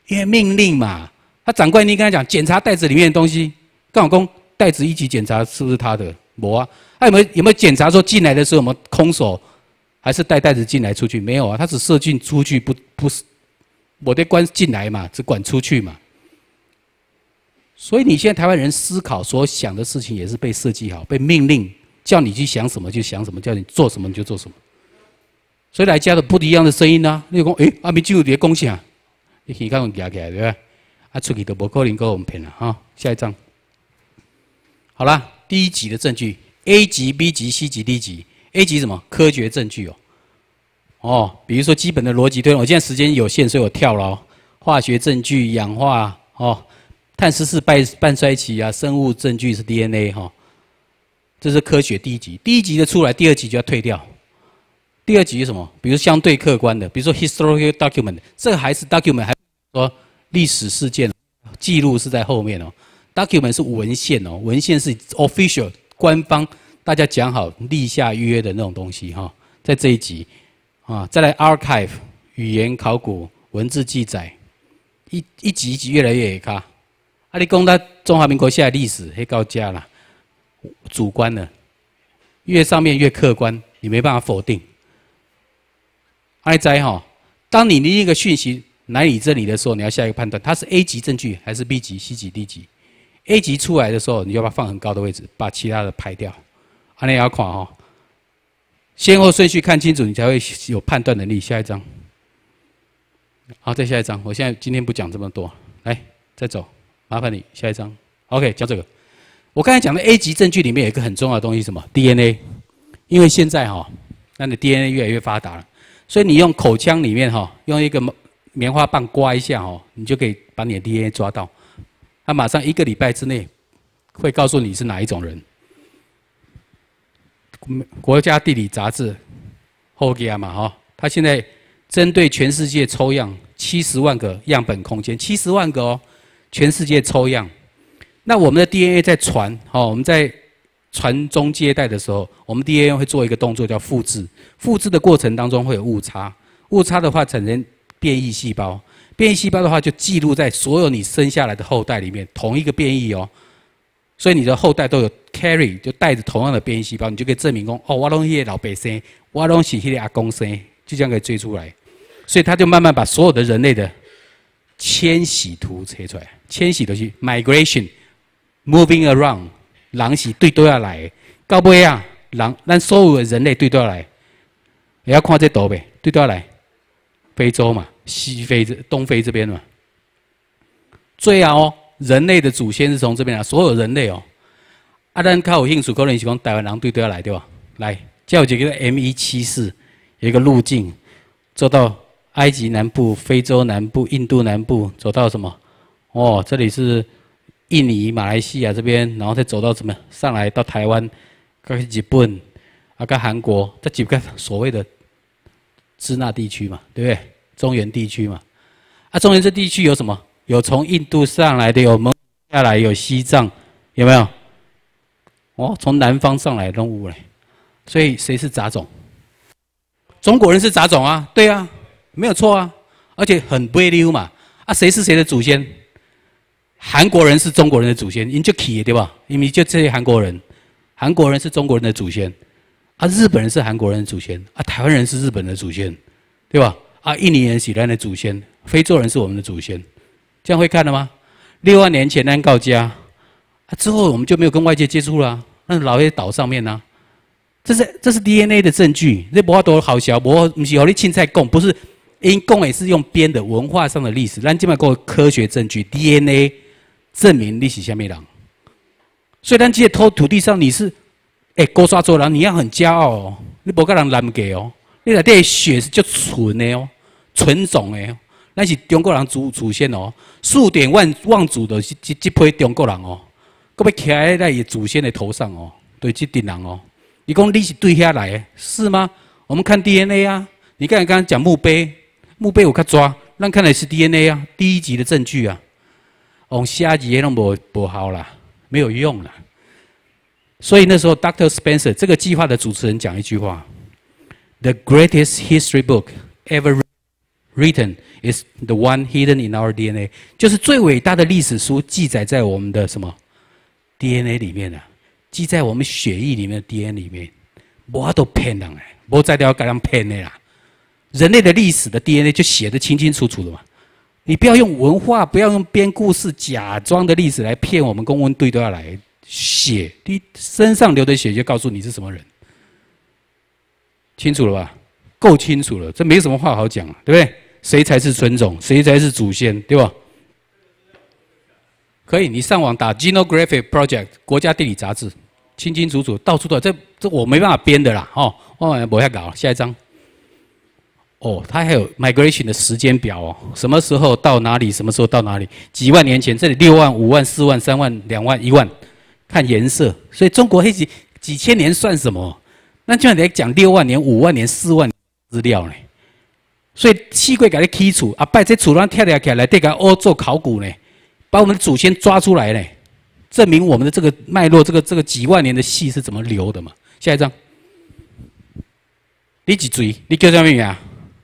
因为命令嘛。他长官，你跟他讲检查袋子里面的东西，刚好讲袋子一起检查是不是他的？没啊。他有没有有没有检查说进来的时候有没有空手，还是带袋子进来出去？没有啊，他只射进出去，不不是我得关进来嘛，只管出去嘛。所以你现在台湾人思考所想的事情也是被设计好，被命令叫你去想什么就想什么，叫你做什么你就做什么。所以来家的不一样的声音啊，你讲诶，阿明进入你的贡献啊，你耳孔夹起来对不对？啊，出去都无可能够我们骗了哈。下一章，好啦，第一集的证据 ，A 级、B 级、C 级、D 级。A 级什么？科学证据哦。哦，比如说基本的逻辑推论，我现在时间有限，所以我跳了哦。化学证据、氧化哦，碳十四半半衰期啊，生物证据是 D N A 哈、哦。这是科学第一级，第一级的出来，第二级就要退掉。第二级是什么？比如相对客观的，比如说 historical document， 这个还是 document， 还说历史事件记录是在后面哦。document 是文献哦，文献是 official 官方大家讲好立下约的那种东西哈、哦。在这一集啊，再来 archive 语言考古文字记载，一一级一级越来越卡。啊，你讲到中华民国现在历史黑高加啦，主观的，越上面越客观，你没办法否定。爱哉哈，当你另一个讯息来你这里的时候，你要下一个判断，它是 A 级证据还是 B 级、C 级、D 级。A 级出来的时候，你要把它放很高的位置，把其他的排掉。安尼要看哈，先后顺序看清楚，你才会有判断能力。下一章，好，再下一章。我现在今天不讲这么多，来再走，麻烦你下一章。OK， 讲这个。我刚才讲的 A 级证据里面有一个很重要的东西，什么 ？D N A。因为现在哈，那你 D N A 越来越发达了。所以你用口腔里面哈，用一个棉花棒刮一下哈，你就可以把你的 D N A 抓到。它马上一个礼拜之内会告诉你是哪一种人。国家地理杂志后给嘛哈，它现在针对全世界抽样七十万个样本空间，七十万个哦，全世界抽样。那我们的 D N A 在传哦，我们在传宗接代的时候，我们 D N A 会做一个动作叫复制。复制的过程当中会有误差，误差的话产生变异细胞，变异细胞的话就记录在所有你生下来的后代里面，同一个变异哦。所以你的后代都有 carry， 就带着同样的变异细胞，你就可以证明说，哦，我拢是老爸生，我拢是迄个阿公生，就这样可以追出来。所以他就慢慢把所有的人类的迁徙图切出来，迁徙的是 migration，moving around。人是对都要来，到尾啊，人咱所有的人类对都要来，也要看这图呗，对都要来，非洲嘛，西非这东非这边嘛，最后哦，人类的祖先是从这边来，所有人类哦，啊，咱较有兴趣，可能是讲台湾人对都要来对吧？来，这有一个 M 一七四，有一个路径，走到埃及南部、非洲南部、印度南部，走到什么？哦，这里是。印尼、马来西亚这边，然后再走到什么上来到台湾，跟日本，啊，跟韩国，这几个所谓的支那地区嘛，对不对？中原地区嘛，啊，中原这地区有什么？有从印度上来的，有蒙下来，有西藏，有没有？哦，从南方上来动物嘞，所以谁是杂种？中国人是杂种啊，对啊，没有错啊，而且很不溜嘛，啊，谁是谁的祖先？韩国人是中国人的祖先，因就起对吧？因为就这些韩国人，韩国人是中国人的祖先，啊，日本人是韩国人的祖先，啊，台湾人是日本的祖先，对吧？啊，印尼人是咱的祖先，非洲人是我们的祖先，这样会看了吗？六万年前咱告家，啊，之后我们就没有跟外界接触了、啊，那老爷岛上面呢、啊，这是这是 D N A 的证据，这不法多好小，不不是和你青菜讲，不是因讲也是用编的文化上的历史，咱今麦讲科学证据 D N A。证明你是什么人，所以咱这偷土地上你是，哎、欸，高刷做人，你要很骄傲哦，你不跟人拦给哦，你内底血是叫纯的哦，纯种的哦，咱是中国人祖祖先哦，数典忘忘祖的是这这批中国人哦，搁要徛在咱的祖先的头上哦，对这群人哦，你讲你是对遐来的，是吗？我们看 D N A 啊，你刚才刚刚讲墓碑，墓碑有较抓，咱看的是 D N A 啊，第一级的证据啊。往下级都无无好啦，没有用啦。所以那时候 ，Doctor Spencer 这个计划的主持人讲一句话 ：“The greatest history book ever written written is the one hidden in our D N A， 就是最伟大的历史书记载在我们的什么 D N A 里面啊，记在我们血液里面的 D N A 里面，无都骗人哎，无再了该人骗的啦。人类的历史的 D N A 就写得清清楚楚的嘛。你不要用文化，不要用编故事、假装的历史来骗我们，公文队都要来写，你身上流的血就告诉你是什么人，清楚了吧？够清楚了，这没什么话好讲了，对不对？谁才是纯种，谁才是祖先，对吧？可以，你上网打 Genographic Project 国家地理杂志，清清楚楚，到处都有。这这我没办法编的啦，哦，我不要搞。下一张。哦，它还有 migration 的时间表哦，什么时候到哪里，什么时候到哪里？几万年前，这里六万、五万、四万、三万、两万、一万，看颜色。所以中国黑几几千年算什么？那就得讲六万年、五万年、四万年资料呢。所以西贵给它剔除啊，拜这楚乱跳起来，这个欧做考古呢，把我们的祖先抓出来呢，证明我们的这个脉络，这个这个几万年的戏是怎么流的嘛。下一张，你几嘴？你叫什么名啊？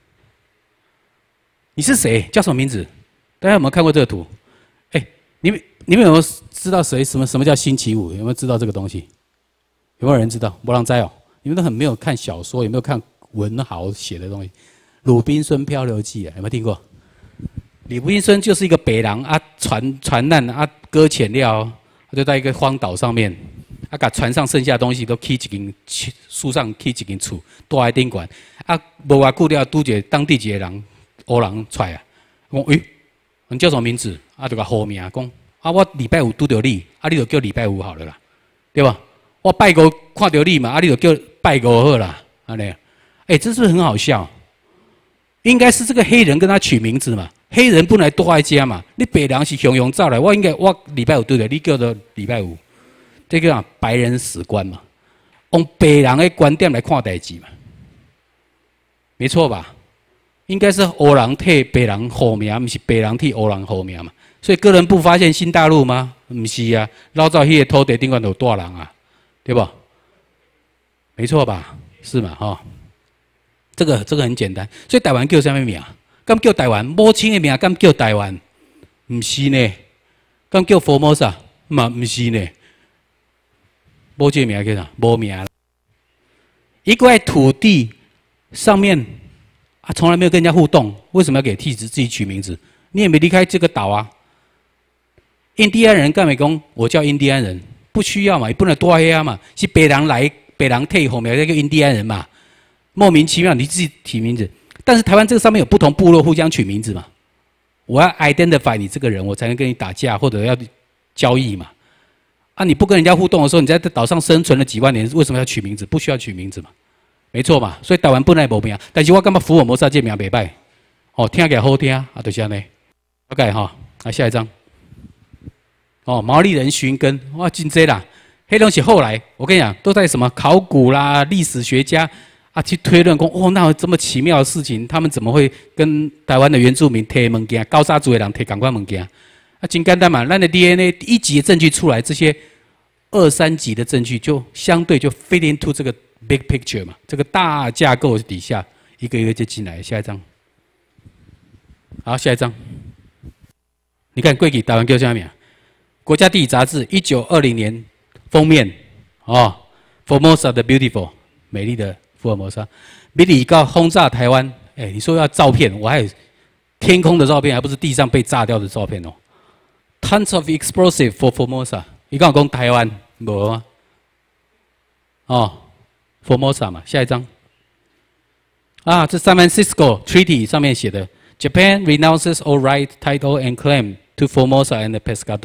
你是谁？叫什么名字？大家有没有看过这个图？哎，你们你们有没有知道谁什么什么叫星期五？有没有知道这个东西？有没有人知道？波浪斋哦，你们都很没有看小说，有没有看文豪写的东西？《鲁滨孙漂流记》啊，有没有听过？鲁滨孙就是一个北人啊，船船难啊，搁浅了，他就在一个荒岛上面，啊，把船上剩下的东西都起一间树上起一间厝，住在顶管，啊，无偌久了，拄着当地一个人。欧人出来啊！讲诶，你叫什么名字？啊，就甲好名讲啊，我礼拜五拄着你，啊，你就叫礼拜五好了啦，对吧？我拜五看到你嘛，啊，你就叫拜五好啦，安尼。哎，这是不是很好笑？应该是这个黑人跟他取名字嘛，黑人本来住在家嘛，你白人是雄雄走来，我应该我礼拜五拄着你叫做礼拜五，这个啊白人史观嘛，用白人的观点来看代志嘛，没错吧？应该是欧人替白人好名，不是白人替欧人好名嘛？所以哥伦布发现新大陆吗？不是啊，老早迄个土地顶管有大人啊，对不？没错吧？是嘛？哈、哦，这个这个很简单。所以台湾叫什么名？敢叫台湾？母亲的名敢叫台湾？不是呢。敢叫 Formosa？嘛不是呢。母亲的名叫啥？无名。一块土地上面。啊，从来没有跟人家互动，为什么要给替子自己取名字？你也没离开这个岛啊。印第安人干没讲，我叫印第安人，不需要嘛，也不能多黑啊嘛。是北人来，北人退后面那个印第安人嘛，莫名其妙你自己起名字。但是台湾这个上面有不同部落互相取名字嘛，我要 identify 你这个人，我才能跟你打架或者要交易嘛。啊，你不跟人家互动的时候，你在这岛上生存了几万年，为什么要取名字？不需要取名字嘛。没错嘛，所以台湾本来无名，但是我感觉福尔摩沙这名袂歹，哦，听起来好听，啊，就是安尼。OK 哈，啊下一张。哦，毛利人寻根，哇，真多啦，黑东西后来我跟你讲，都在什么考古啦、历史学家啊去推论，讲哦，那有这么奇妙的事情，他们怎么会跟台湾的原住民提物件，高沙族的人提同款物件？啊，真简单嘛，咱的 D N A 一级的证据出来，这些二三级的证据就相对就 fit into 这个。Big picture 嘛，这个大架构底下一个一个就进来。下一张，好，下一张。你看，贵给台湾叫什么名？国家地理杂志一九二零年封面哦 ，Formosa the Beautiful， 美丽的福尔摩沙。比你告轰炸台湾，哎、欸，你说要照片，我还有天空的照片，还不是地上被炸掉的照片哦。Tons of explosive for Formosa， 你刚讲台湾无吗？哦。Formosa 嘛，下一张。啊，这 San Francisco Treaty 上面写的 ，Japan renounces all right, title and claim to Formosa and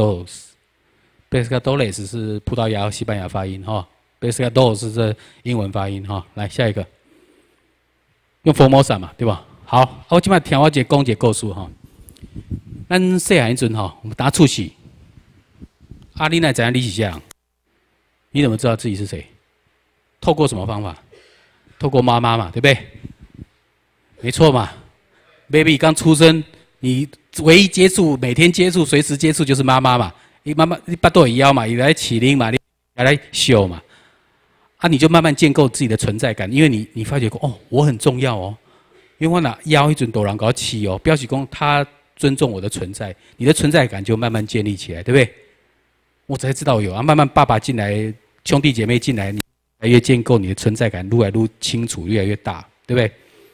Pescadores。Pescadores 是葡萄牙、西班牙发音哈 ，Pescadores 是这英文发音哈。来下一个，用 Formosa 嘛，对吧？好，我今摆听我一个讲一个故事哈。咱细汉迄阵哈，我们打出去，啊，你哪知影你是谁人？你怎么知道自己是谁？透过什么方法？透过妈妈嘛，对不对？没错嘛。baby 刚出生，你唯一接触、每天接触、随时接触就是妈妈嘛。你妈妈你巴肚会枵嘛，你来起灵嘛，你来秀嘛，啊，你就慢慢建构自己的存在感，因为你你发觉哦，我很重要哦， 因为我拿腰一阵多人搞起哦，表示讲他尊重我的存在，你的存在感就慢慢建立起来，对不对？我才知道有啊，慢慢爸爸进来，兄弟姐妹进来，你越来越建构你的存在感，越来越清楚，越来越大，对不对？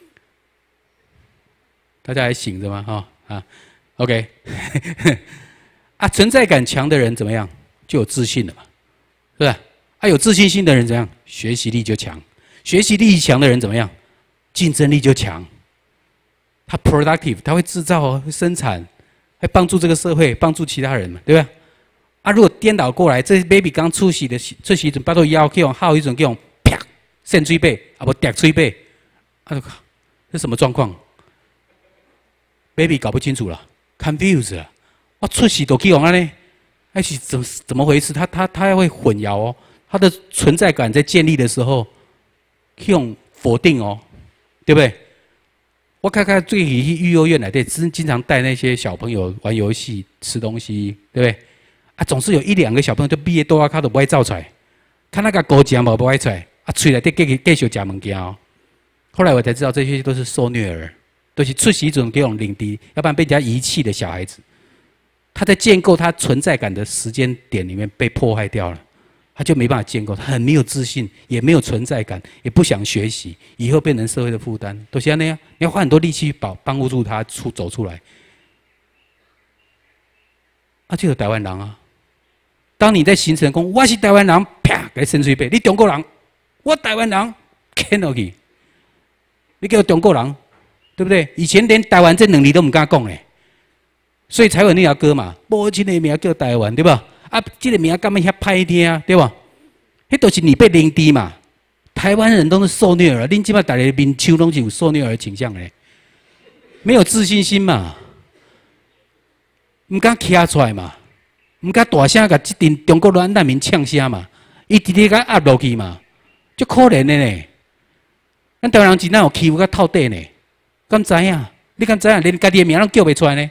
大家还醒着吗？哈啊 ，OK， 啊，存在感强的人怎么样？就有自信了嘛，是吧？啊，有自信心的人怎样？学习力就强，学习力强的人怎么样？竞争力就强。他 productive， 他会制造、会生产，会帮助这个社会，帮助其他人嘛，对吧？啊，如果颠倒过来，这 baby 刚出世的出世一阵，巴肚腰去用好一种去用啪扇嘴巴，啊不掉嘴巴，啊，这什么状况 ？baby 搞不清楚了 ，confused 了。我出世都去用安尼，还是怎怎么回事？他他他会混淆哦，他的存在感在建立的时候，去用否定哦，对不对？我看看最近育幼院来对，经经常带那些小朋友玩游戏、吃东西，对不对？啊，总是有一两个小朋友就毕业多啊，他都不爱造出来，他那个狗讲嘛不爱出来，啊，嘴来对继续继续吃物件哦。后来我才知道，这些都是受虐儿，都是出席一种这种领地，要不然被人家遗弃的小孩子。他在建构他存在感的时间点里面被迫害掉了，他就没办法建构，他很没有自信，也没有存在感，也不想学习，以后变成社会的负担，都像那样，你要花很多力气保帮助他出走出来。啊，就有台湾人啊，当你在形成讲我是台湾人，啪给伸嘴背，你中国人，我台湾人，牵落去，你叫中国人，对不对？以前连台湾这两字都唔敢讲嘞。所以才有那条歌嘛，母亲的名叫台湾，对吧？啊，这个名干嘛遐歹听，对吧？迄都是你被凌低嘛。台湾人都是受虐儿，恁即摆大家面腔拢是有受虐儿倾向嘞，没有自信心嘛，唔敢徛出来嘛，唔敢大声甲即阵中国人难民呛声嘛，伊直直甲压落去嘛，足可怜的呢。咱台湾人真哪有欺负甲透底呢？敢知影？你敢知影？连家己的名拢叫袂出来呢？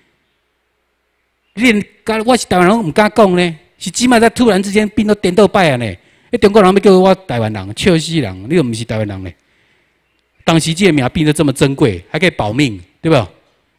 连甲我是台湾人，唔敢讲呢，是即摆才突然之间变到颠倒摆啊呢！迄中国人要叫我台湾人，笑死人！你又唔是台湾人呢？当时这个名变得这么珍贵，还可以保命，对吧？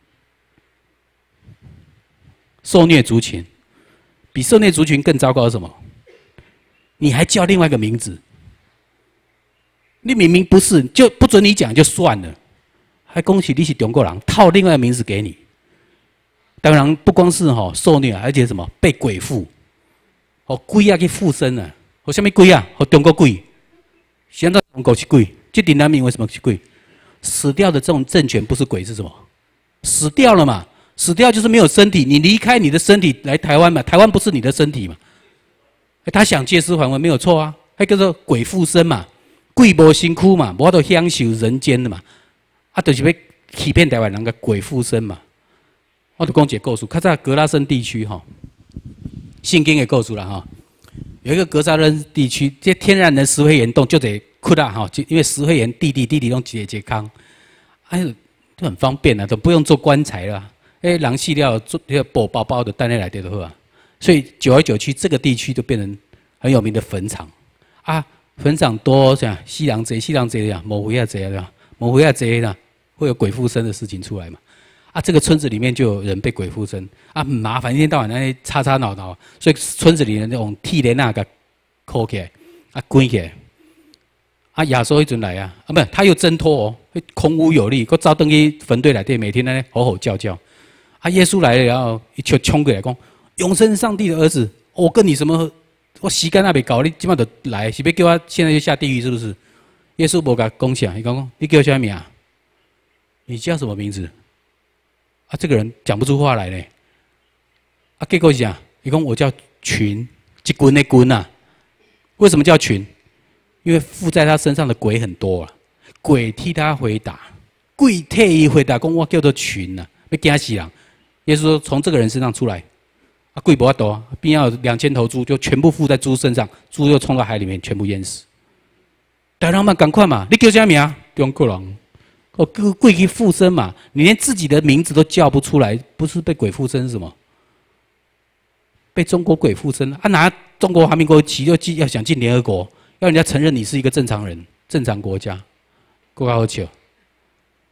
受虐族群，比受虐族群更糟糕是什么？你还叫另外一个名字，你明明不是，就不准你讲就算了，还恭喜你是中国人，套另外一个名字给你。当然不光是吼受虐，而且什么被鬼附，哦鬼啊去附身啊，和什么鬼啊？和中国鬼，现在中国是鬼，这顶南民为什么是鬼？死掉的这种政权不是鬼是什么？死掉了嘛，死掉就是没有身体，你离开你的身体来台湾嘛，台湾不是你的身体嘛？他想借尸还魂没有错啊，还叫做鬼附身嘛，鬼无辛苦嘛，我都享受人间的嘛，啊，就是要欺骗台湾人个鬼附身嘛。我就讲一个故事，较早格拉森地区哈，圣经也故事啦哈，有一个格拉森地区，这天然的石灰岩洞就得窟啦哈，就因为石灰岩地地地地拢结结康，哎，就很方便啊，都不用做棺材了，哎，人死了做那个包包包的带那来就好啊，所以久而久去，这个地区就变成很有名的坟场啊，坟场多这样，西洋贼西洋贼呀，某回啊贼啊，某回啊贼啦，会有鬼附身的事情出来嘛。啊，这个村子里面就有人被鬼附身啊，很麻烦，一天到晚那吵吵闹闹，所以村子里人用铁链那个扣起来，啊关起来，啊亚瑟一阵来啊，啊不，他又挣脱哦，空无有力，搁走登去坟堆内底，每天呢吼吼叫叫，啊耶稣来了，然后一就冲过来讲，永生上帝的儿子，我跟你什么，我时间还没搞，你今晚就来，是要叫我现在就下地狱是不是？耶稣无甲讲啥，伊讲你叫什么名？你叫什么名字？啊，这个人讲不出话来呢。啊，结果是讲，伊讲我叫群，一群的群啊。为什么叫群？因为附在他身上的鬼很多啊。鬼替他回答，鬼替伊回答，讲我叫做群啊，要惊死人。耶稣说，从这个人身上出来，啊，鬼不要多，边要两千头猪，就全部附在猪身上，猪又冲到海里面，全部淹死。大人们赶快嘛，你叫什么名？中国人。哦，鬼去附身嘛？你连自己的名字都叫不出来，不是被鬼附身是什么？被中国鬼附身啊！拿中国民国旗就进要想进联合国，要人家承认你是一个正常人、正常国家，够好笑。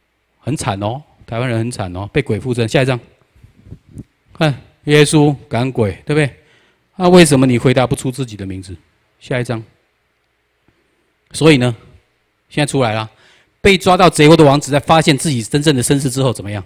很惨哦，台湾人很惨哦，被鬼附身。下一张，看耶稣赶鬼，对不对？那、啊、为什么你回答不出自己的名字？下一张。所以呢，现在出来了，被抓到贼窝的王子，在发现自己真正的身世之后，怎么样？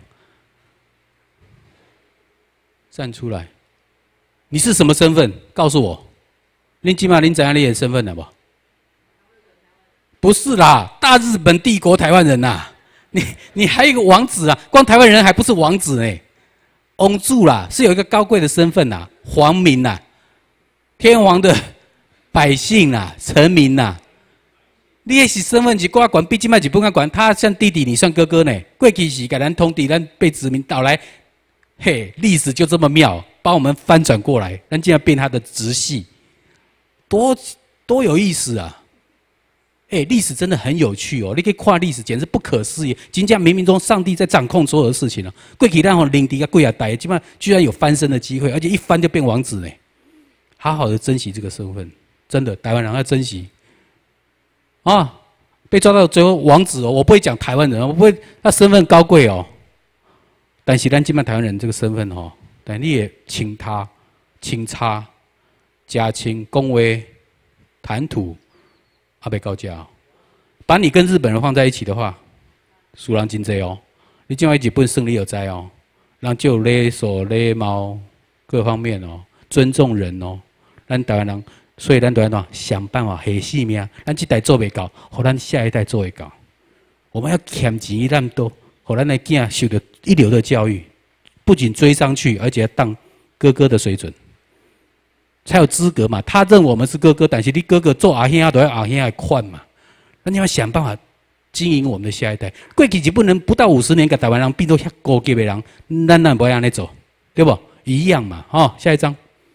站出来，你是什么身份？告诉我，您起码您怎样你的身份了不？不是啦，大日本帝国台湾人呐、啊，你你还有一个王子啊，光台湾人还不是王子呢，翁主啦，是有一个高贵的身份呐，皇民呐，天皇的百姓呐，臣民呐。你也是身份是挂管，毕竟卖是不敢管。他像弟弟，你算哥哥呢。过去是给咱通敌，咱被殖民到来，嘿，历史就这么妙，把我们翻转过来，咱竟然变他的直系，多多有意思啊！哎，历史真的很有趣哦，你可以跨历史，简直不可思议。今天冥冥中，上帝在掌控所有的事情了。过去咱吼领地个贵啊呆，基本上居然有翻身的机会，而且一翻就变王子呢。好好的珍惜这个身份，真的，台湾人要珍惜。啊，被抓到最后王子哦，我不会讲台湾人，我不会，他身份高贵哦。但是咱今麦台湾人这个身份哦，但你也轻他、轻差、加轻、恭维、谈吐，阿被高价哦。把你跟日本人放在一起的话，输人真济哦。你今麦日本胜利有在哦，人就有礼数、礼貌各方面哦，尊重人哦，咱台湾人。所以咱都要喏想办法下死命，咱这代做未到，互咱下一代做会到。我们要欠钱咱都，互咱的囝受到一流的教育，不仅追上去，而且要当哥哥的水准，才有资格嘛。他认我们是哥哥，但是你哥哥做阿兄都要阿兄来款嘛。那你要想办法经营我们的下一代。过去就不能不到五十年，给台湾人变到遐高级的人，咱咱不要安尼做，对不？一样嘛，哈。下一张。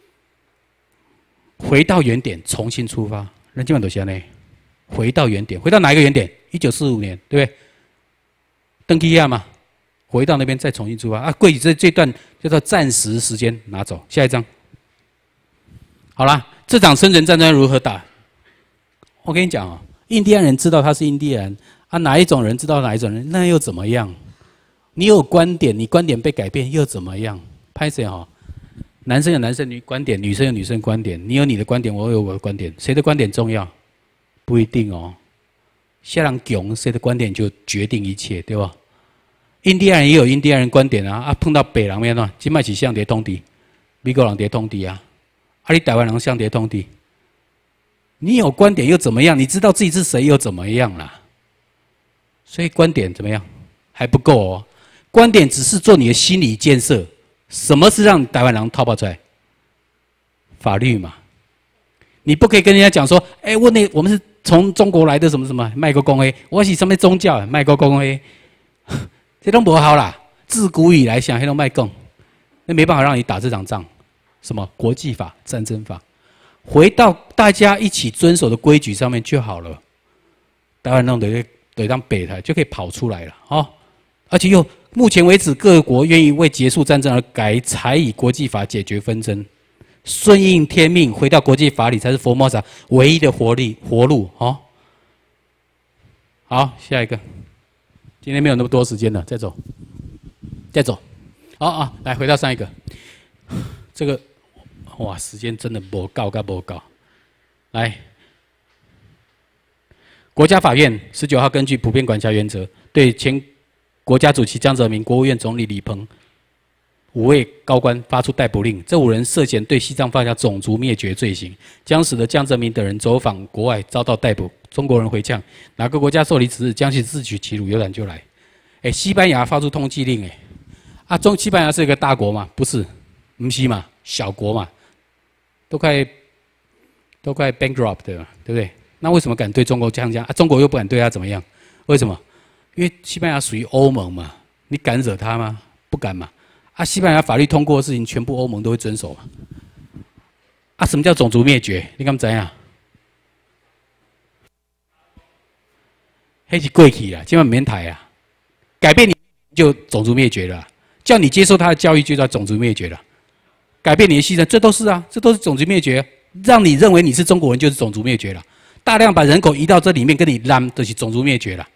回到原点，重新出发。人基本都是呢，回到原点，回到哪一个原点？一九四五年，对不对？登基亚嘛，回到那边再重新出发。啊，贵这这段叫做暂时时间拿走。下一张。好啦，这场生存战争如何打？我跟你讲啊、哦，印第安人知道他是印第安人啊，哪一种人知道哪一种人，那又怎么样？你有观点，你观点被改变又怎么样？拍谁哈？男生有男生女观点，女生有女生观点。你有你的观点，我有我的观点。谁的观点重要？不一定哦。下人强，谁的观点就决定一切，对吧？印第安人也有印第安人观点啊。啊，碰到北人面喏，今麦是相谍通敌，美国人谍通敌啊。啊，你台湾人相谍通敌，你有观点又怎么样？你知道自己是谁又怎么样啦？所以观点怎么样？还不够哦。观点只是做你的心理建设。什么是让台湾人逃跑出来？法律嘛，你不可以跟人家讲说，哎、欸，我那我们是从中国来的什么什么卖国公 A， 我是什么宗教卖国公 A， 这都不好啦。自古以来想黑龙卖共，那没办法让你打这场仗。什么国际法、战争法，回到大家一起遵守的规矩上面就好了。台湾弄得得当北台就可以跑出来了哦，而且又。目前为止，各国愿意为结束战争而改采以国际法解决纷争，顺应天命，回到国际法里才是佛摩萨唯一的活力活路哦。好，下一个，今天没有那么多时间了，再走，再走。好啊，来回到上一个，这个哇，时间真的不够，该不够。来，国家法院十九号根据普遍管辖原则，对前。国家主席江泽民、国务院总理李鹏五位高官发出逮捕令，这五人涉嫌对西藏犯下种族灭绝罪行，将使得江泽民等人走访国外遭到逮捕。中国人回呛：哪个国家受理此事，将其自取其辱，有胆就来。哎，西班牙发出通缉令，哎，啊，中西班牙是一个大国嘛？不是，不是嘛？小国嘛，都快都快 bankrupt 了，对不对？那为什么敢对中国这样讲？啊，中国又不敢对他怎么样？为什么？因为西班牙属于欧盟嘛，你敢惹他吗？不敢嘛。啊，西班牙法律通过的事情，全部欧盟都会遵守嘛。啊，什么叫种族灭绝？你敢怎样？那是过去啦，千万免抬啊！改变你就种族灭绝了，叫你接受他的教育就叫种族灭绝了。改变你的牺牲，这都是啊，这都是种族灭绝。让你认为你是中国人就是种族灭绝了。大量把人口移到这里面跟你烂，都是种族灭绝了。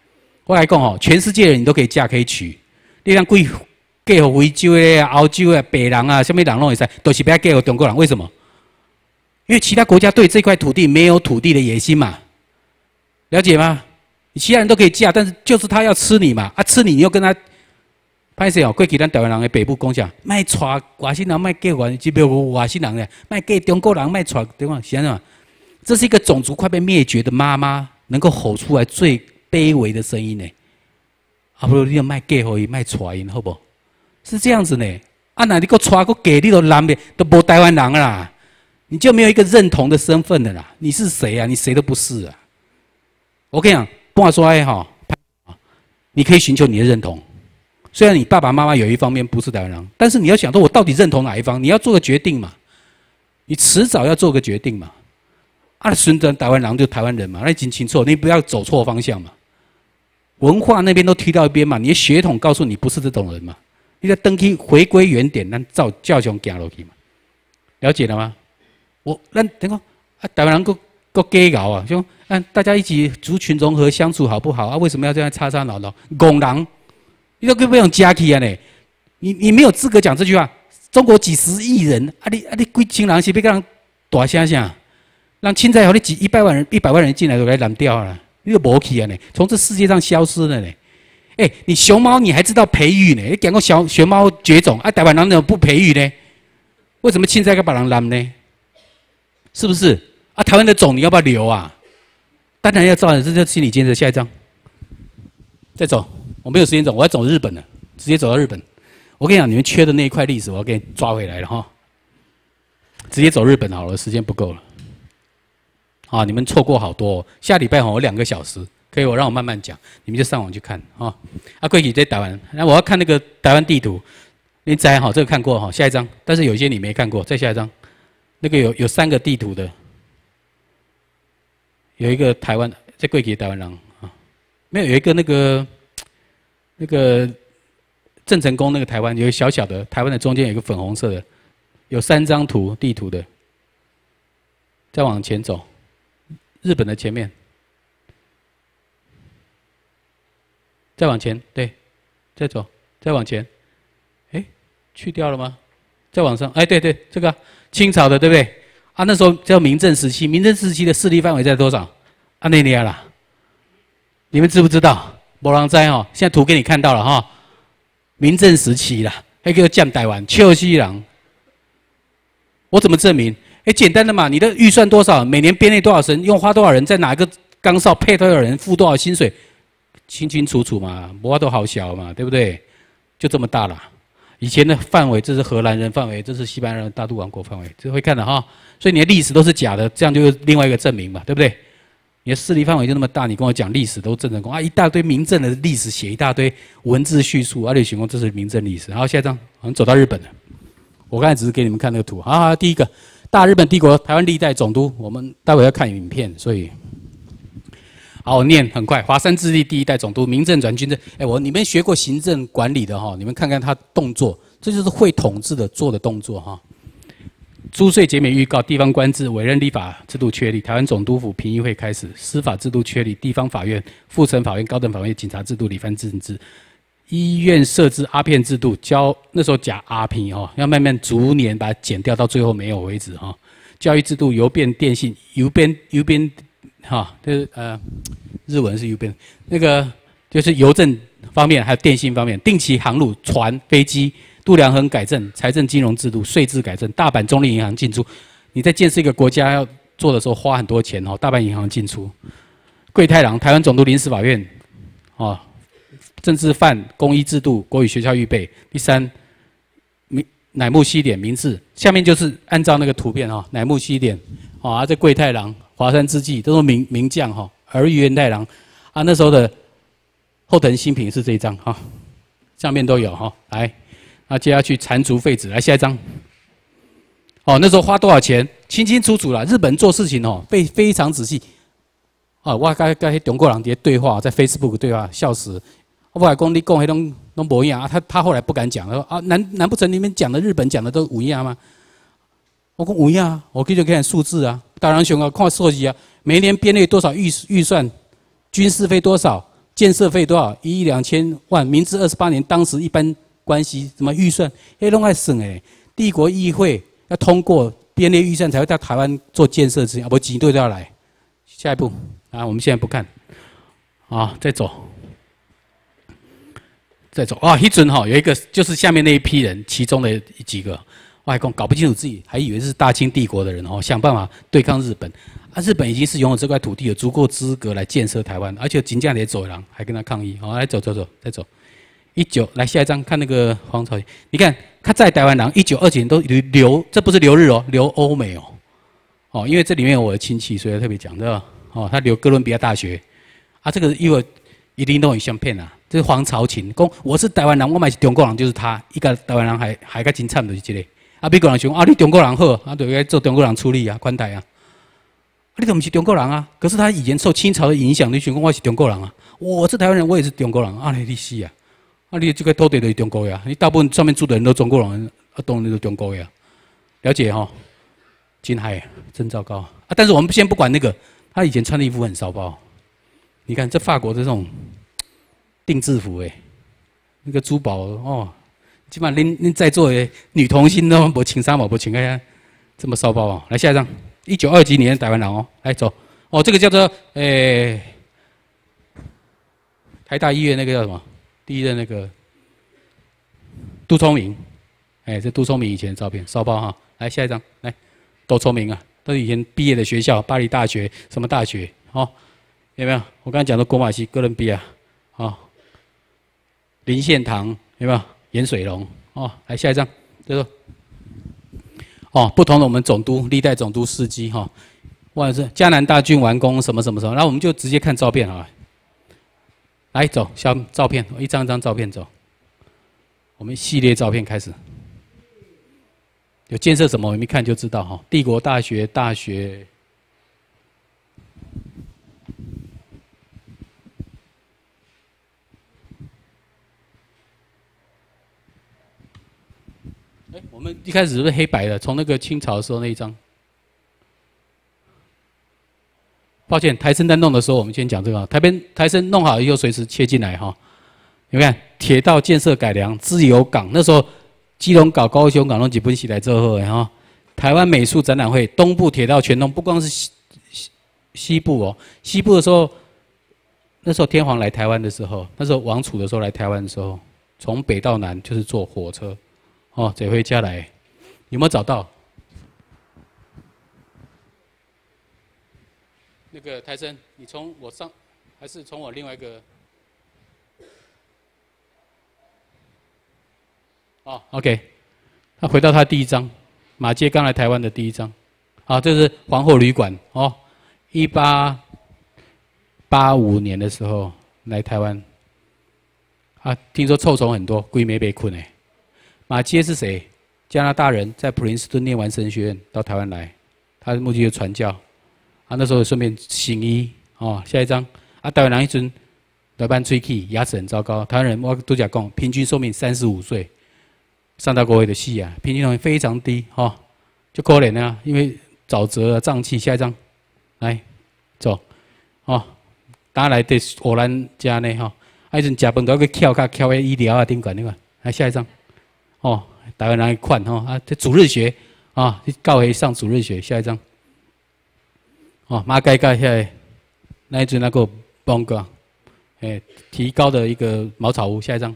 我来讲吼，全世界的人你都可以嫁可以娶，你让贵嫁给非洲的、澳洲的、北人啊，什么人拢会使，都是不要嫁给中国人。为什么？因为其他国家对这块土地没有土地的野心嘛，了解吗？你其他人都可以嫁，但是就是他要吃你嘛，啊吃你，你又跟他，歹势哦，过去咱台湾人的北部讲啥，卖娶外省人，卖嫁外，即别外省人咧，卖嫁中国人，卖娶对吗？是安怎？这是一个种族快被灭绝的妈妈能够吼出来最卑微的声音呢。啊，不如你要卖嫁互伊，卖娶因，好不好？是这样子呢。啊，那你个娶个嫁，你都男的都无台湾人啦，你就没有一个认同的身份的啦。你是谁啊？你谁都不是啊。我跟你讲，半衰哈，你可以寻求你的认同。虽然你爸爸妈妈有一方面不是台湾人，但是你要想说，我到底认同哪一方？你要做个决定嘛。你迟早要做个决定嘛。啊，顺着台湾人就台湾人嘛，那已经清楚，你不要走错方向嘛。文化那边都踢到一边嘛，你的血统告诉你不是这种人嘛。你在登记回归原点，咱照教雄行落去嘛。了解了吗？我咱等讲啊，台湾人够够计较啊，就啊，大家一起族群融合相处好不好啊？为什么要这样吵吵闹闹？拱人，你都不用加起啊呢？你你没有资格讲这句话。中国几十亿人，啊你啊你几千人是要跟人大声声，让凊彩互你几一百万人、一百万人进来都来拦掉了，你就无去啊呢？从这世界上消失了呢？哎、欸，你熊猫你还知道培育呢？你讲过小熊猫绝种啊？台湾人怎么不培育呢？为什么凊彩要把人拦呢？是不是？啊，台湾的种你要不要留啊？当然要照的，这叫心理建设。下一章，再走，我没有时间走，我要走日本了，直接走到日本。我跟你讲，你们缺的那一块历史，我要给你抓回来了哈。直接走日本好了，时间不够了。啊，你们错过好多、哦。下礼拜哈，我两个小时，可以我让我慢慢讲，你们就上网去看啊。啊，贵体在台湾，那我要看那个台湾地图，你摘好这个看过哈，下一张。但是有一些你没看过，再下一张。那个有有三个地图的，有一个台湾在贵体台湾人啊，没有有一个那个那个。郑成功那个台湾有一个小小的台湾的中间有一个粉红色的，有三张图地图的。再往前走，日本的前面，再往前，对，再走，再往前，哎，去掉了吗？再往上，哎，对对，这个、啊、清朝的对不对？啊，那时候叫明郑时期，明郑时期的势力范围在多少？啊，那里啦，你们知不知道？没人知哦，现在图给你看到了哈。明郑时期啦，还叫降台湾，笑死人。我怎么证明？哎，简单的嘛，你的预算多少？每年编列多少人？用花多少人？在哪个岗哨配多少人？付多少薪水？清清楚楚嘛，魔都好小嘛，对不对？就这么大了。以前的范围，这是荷兰人范围，这是西班牙人大都王国范围，这会看的哈。所以你的历史都是假的，这样就是另外一个证明嘛，对不对？你的势力范围就那么大，你跟我讲历史都郑成功啊，一大堆明郑的历史写一大堆文字叙述，啊，你想说这是明郑历史。好，下一张，我们走到日本了。我刚才只是给你们看那个图啊。第一个，大日本帝国台湾历代总督，我们待会要看影片，所以好，我念很快。华山智利第一代总督，明郑转军政。哎，我你们学过行政管理的哈，你们看看他动作，这就是会统治的做的动作哈。租税减免预告，地方官制委任立法制度确立，台湾总督府评议会开始，司法制度确立，地方法院、复审法院、高等法院、警察制度、理番政治，医院设置阿片制度，教那时候假阿片哈，要慢慢逐年把它减掉，到最后没有为止哈。教育制度邮变电信，邮编邮编哈，就是呃日文是邮编，那个就是邮政方面还有电信方面，定期航路、船、飞机。度量衡改正，财政金融制度、税制改正，大阪中立银行进出。你在建设一个国家要做的时候，花很多钱哦。大阪银行进出，桂太郎台湾总督临时法院，哦，政治犯公益制度，国语学校预备。第三，明乃木希典明治，下面就是按照那个图片哈、哦，乃木希典，哦，啊，这桂太郎、华山之际都是名名将哈、哦，儿玉源太郎，啊，那时候的后藤新平是这一张哈、哦，上面都有哈、哦，来。那接下去铲除废纸，来下一张。哦，那时候花多少钱，清清楚楚啦。日本做事情哦，非非常仔细。啊，我刚刚中国人在对话，在 Facebook 对话，笑死。我来讲你讲迄种拢无一样啊，他他后来不敢讲了啊，难难不成你们讲的日本讲的都有一样吗？我讲有一样啊，我给就看数字啊，当然熊啊，看数字啊，每年编列多少预预算，军事费多少。 建设费多少？一亿两千万。明治二十八年，当时一般关系什么预算，哎，拢爱省哎。帝国议会要通过编列预算，才会到台湾做建设之前，啊，不，几队都要来。下一步啊，我们现在不看，啊，再走，再走啊！一准哈，有一个就是下面那一批人，其中的几个。外公搞不清楚自己，还以为是大清帝国的人哦，想办法对抗日本。啊，日本已经是拥有这块土地，有足够资格来建设台湾，而且金价也走廊还跟他抗议。好，来走走走，再走。一九来下一张，看那个黄朝，你看他在台湾人，一九二几年都留，这不是留日哦，留欧美哦。哦，因为这里面有我的亲戚，所以特别讲的哦，他留哥伦比亚大学。啊，这个因为一定都很相骗啊，这是黄朝琴，讲我是台湾人，我买是中国人，就是他一个台湾人还还较真惨就是这个。啊，美国人想啊，你中国人好，啊，就该做中国人处理啊，宽待啊。啊，你怎么是中国人啊？可是他以前受清朝的影响，你想讲我是中国人啊？我是台湾人，我也是中国人啊！你你死啊！啊，你这个土地就是中国呀，你大部分上面住的人都中国人，啊，当然都是中国呀。了解哈？金海真糟糕啊！但是我们先不管那个，他以前穿的衣服很骚包。你看这法国的这种定制服，哎，那个珠宝哦。基本上您您在座的女童星都不请衫嘛，不请个这么骚包啊！来下一张，一九二几年的台湾人哦，来走哦，这个叫做诶、欸、台大医院那个叫什么？第一任那个杜聪明，哎、欸，这杜聪明以前的照片，骚包哈！来下一张，来，都聪明啊，都是以前毕业的学校，巴黎大学什么大学哦？有没有？我刚才讲的国马西哥伦比亚，哦，林献堂有没有？盐水龙哦，来下一张，这个哦，不同的我们总督历代总督事迹哈，或者是迦南大郡完工什么什么什么，然后我们就直接看照片啊，来走，小照片，一张一张照片走，我们系列照片开始，有建设什么，我们一看就知道哈，帝国大学大学。哎，我们一开始是不是黑白的？从那个清朝的时候那一张，抱歉，台生在弄的时候，我们先讲这个。台边台生弄好以后，随时切进来哈。你看，铁道建设改良，自由港那时候，基隆港、高雄港拢基本起来之后，哈。台湾美术展览会，东部铁道全通，不光是西西西部哦，西部的时候，那时候天皇来台湾的时候，那时候王储的时候来台湾的时候，从北到南就是坐火车。哦，这回家来，有没有找到？那个台生，你从我上，还是从我另外一个？哦 ，OK， 他回到他第一章，马街刚来台湾的第一章。好，这是皇后旅馆哦，一八八五年的时候来台湾。啊，听说臭虫很多，鬼没被困哎。马街是谁？加拿大人，在普林斯顿念完神学院到台湾来，他的目的就传教。啊，那时候顺便行医哦。下一张，啊，台湾人一阵台湾吹气，牙齿很糟糕。台湾人我都讲讲，平均寿命三十五岁，上到国会的戏啊，平均寿命非常低哈、哦，就可怜啊，因为沼泽啊、胀气。下一张，来走哦，打来对荷兰家呢哈，啊，一阵食饭都要去翘卡翘喺医疗啊顶管那个。来下一张。哦，台湾人看吼啊，这主日学啊，教会上主日学。下一张，哦，马街街遐那一阵那个帮个，诶，提高的一个茅草屋。下一张，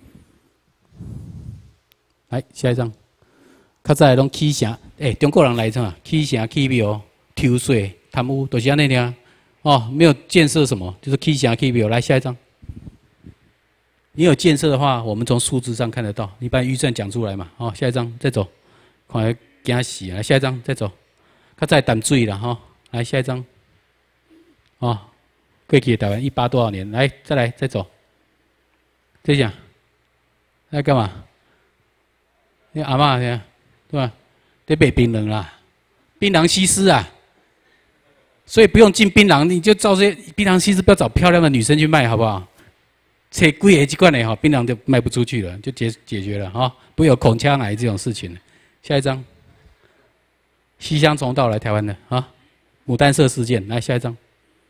来下一张，较早拢起城，诶，中国人来着嘛，起城起庙、抽税、贪污，都是安尼尔。哦，没有建设什么，就是起城起庙。来下一张。你有建设的话，我们从数字上看得到。你把预算讲出来嘛？哦，下一张再走，看来惊死啊！下一张再走，较再淡水了哈。来下一张，哦，过去的台湾一八多少年？来再来再走，再讲，在干嘛？那阿嬷对吧？得买槟榔啦，槟榔西施啊，所以不用进槟榔，你就照这些槟榔西施，不要找漂亮的女生去卖，好不好？切贵的几罐的哈，槟榔就卖不出去了，就解解决了哈，不会有口腔癌这种事情。下一张，西乡重道来台湾的啊，牡丹社事件，来下一张，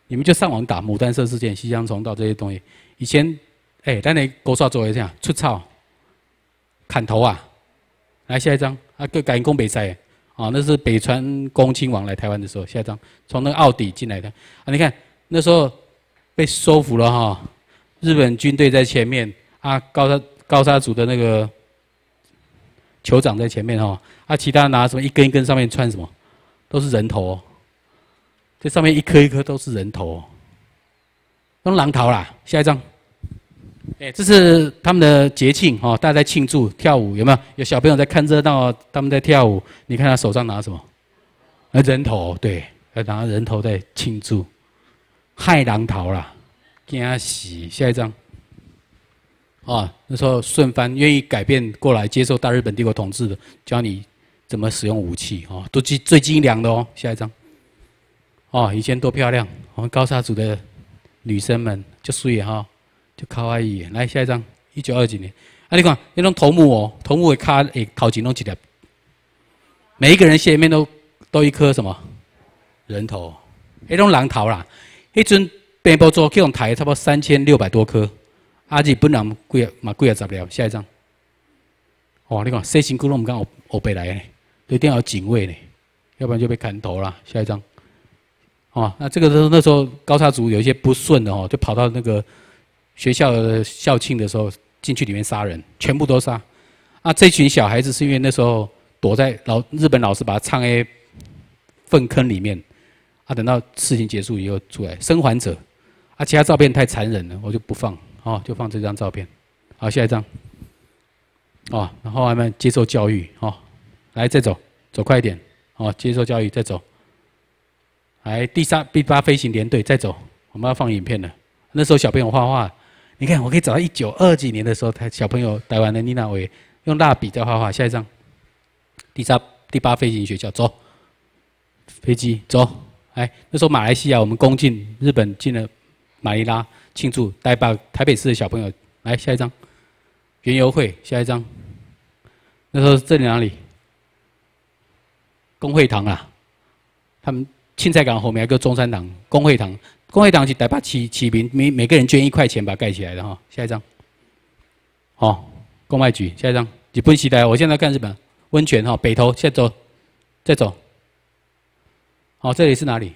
你们就上网打牡丹社事件、西乡重道这些东西。以前，哎、欸，咱的国少作为这样出草、砍头啊。来下一张，啊，个改工北塞，啊，那是北川恭亲王来台湾的时候，下一张，从那个奥底进来的。啊，你看那时候被收服了哈，日本军队在前面，啊，高沙高沙族的那个酋长在前面哈，啊，其他拿什么一根一根上面穿什么，都是人头、哦，这上面一颗一颗都是人头、哦，用狼逃啦。下一张。哎，这是他们的节庆哦，大家在庆祝跳舞，有没有？有小朋友在看热闹，他们在跳舞。你看他手上拿什么？啊，人头，对，拿人头在庆祝，害狼逃啦，惊死！下一张。啊，那时候顺藩愿意改变过来，接受大日本帝国统治的，教你怎么使用武器哦，都最最精良的哦。下一张。哦，以前多漂亮！我们高沙族的女生们就水哈。就卡哇伊，来下一张，一九二几年。啊，你看那种头目哦，头目的卡诶，头前弄一粒，每一个人下面都都一颗什么人头，那种人头啦。迄阵平埔族去用抬差不多三千六百多颗，啊，日本人几嘛几啊十了。下一张。哇，你看细身躯拢唔敢学学白来呢，一定要有警卫呢，要不然就被砍头啦。下一张。哦，那这个时候那时候高沙族有一些不顺的哦，就跑到那个。学校的校庆的时候，进去里面杀人，全部都杀。啊，这群小孩子是因为那时候躲在老日本老师把他藏在粪坑里面，啊，等到事情结束以后出来生还者。啊，其他照片太残忍了，我就不放，哦，就放这张照片。好，下一张。哦，然后他们接受教育，哦，来再走，走快一点，哦，接受教育再走。来第三第八飞行连队再走，我们要放影片了。那时候小朋友画画。你看，我可以找到一九二几年的时候，台小朋友台湾的妮娜伟用蜡笔在画画。下一张，第八第八飞行学校走，飞机走。哎，那时候马来西亚我们攻进日本，进了马尼拉庆祝台北台北市的小朋友来下一张，园游会下一张。那时候这里哪里？公会堂啊，他们青菜港后面有个中山堂公会堂。公会堂是台北市市民每每个人捐一块钱把它盖起来的哈。下一张，哦，公卖局。下一张，日本时代，我现在看日本温泉哈，北投，再走，再走。好、哦，这里是哪里？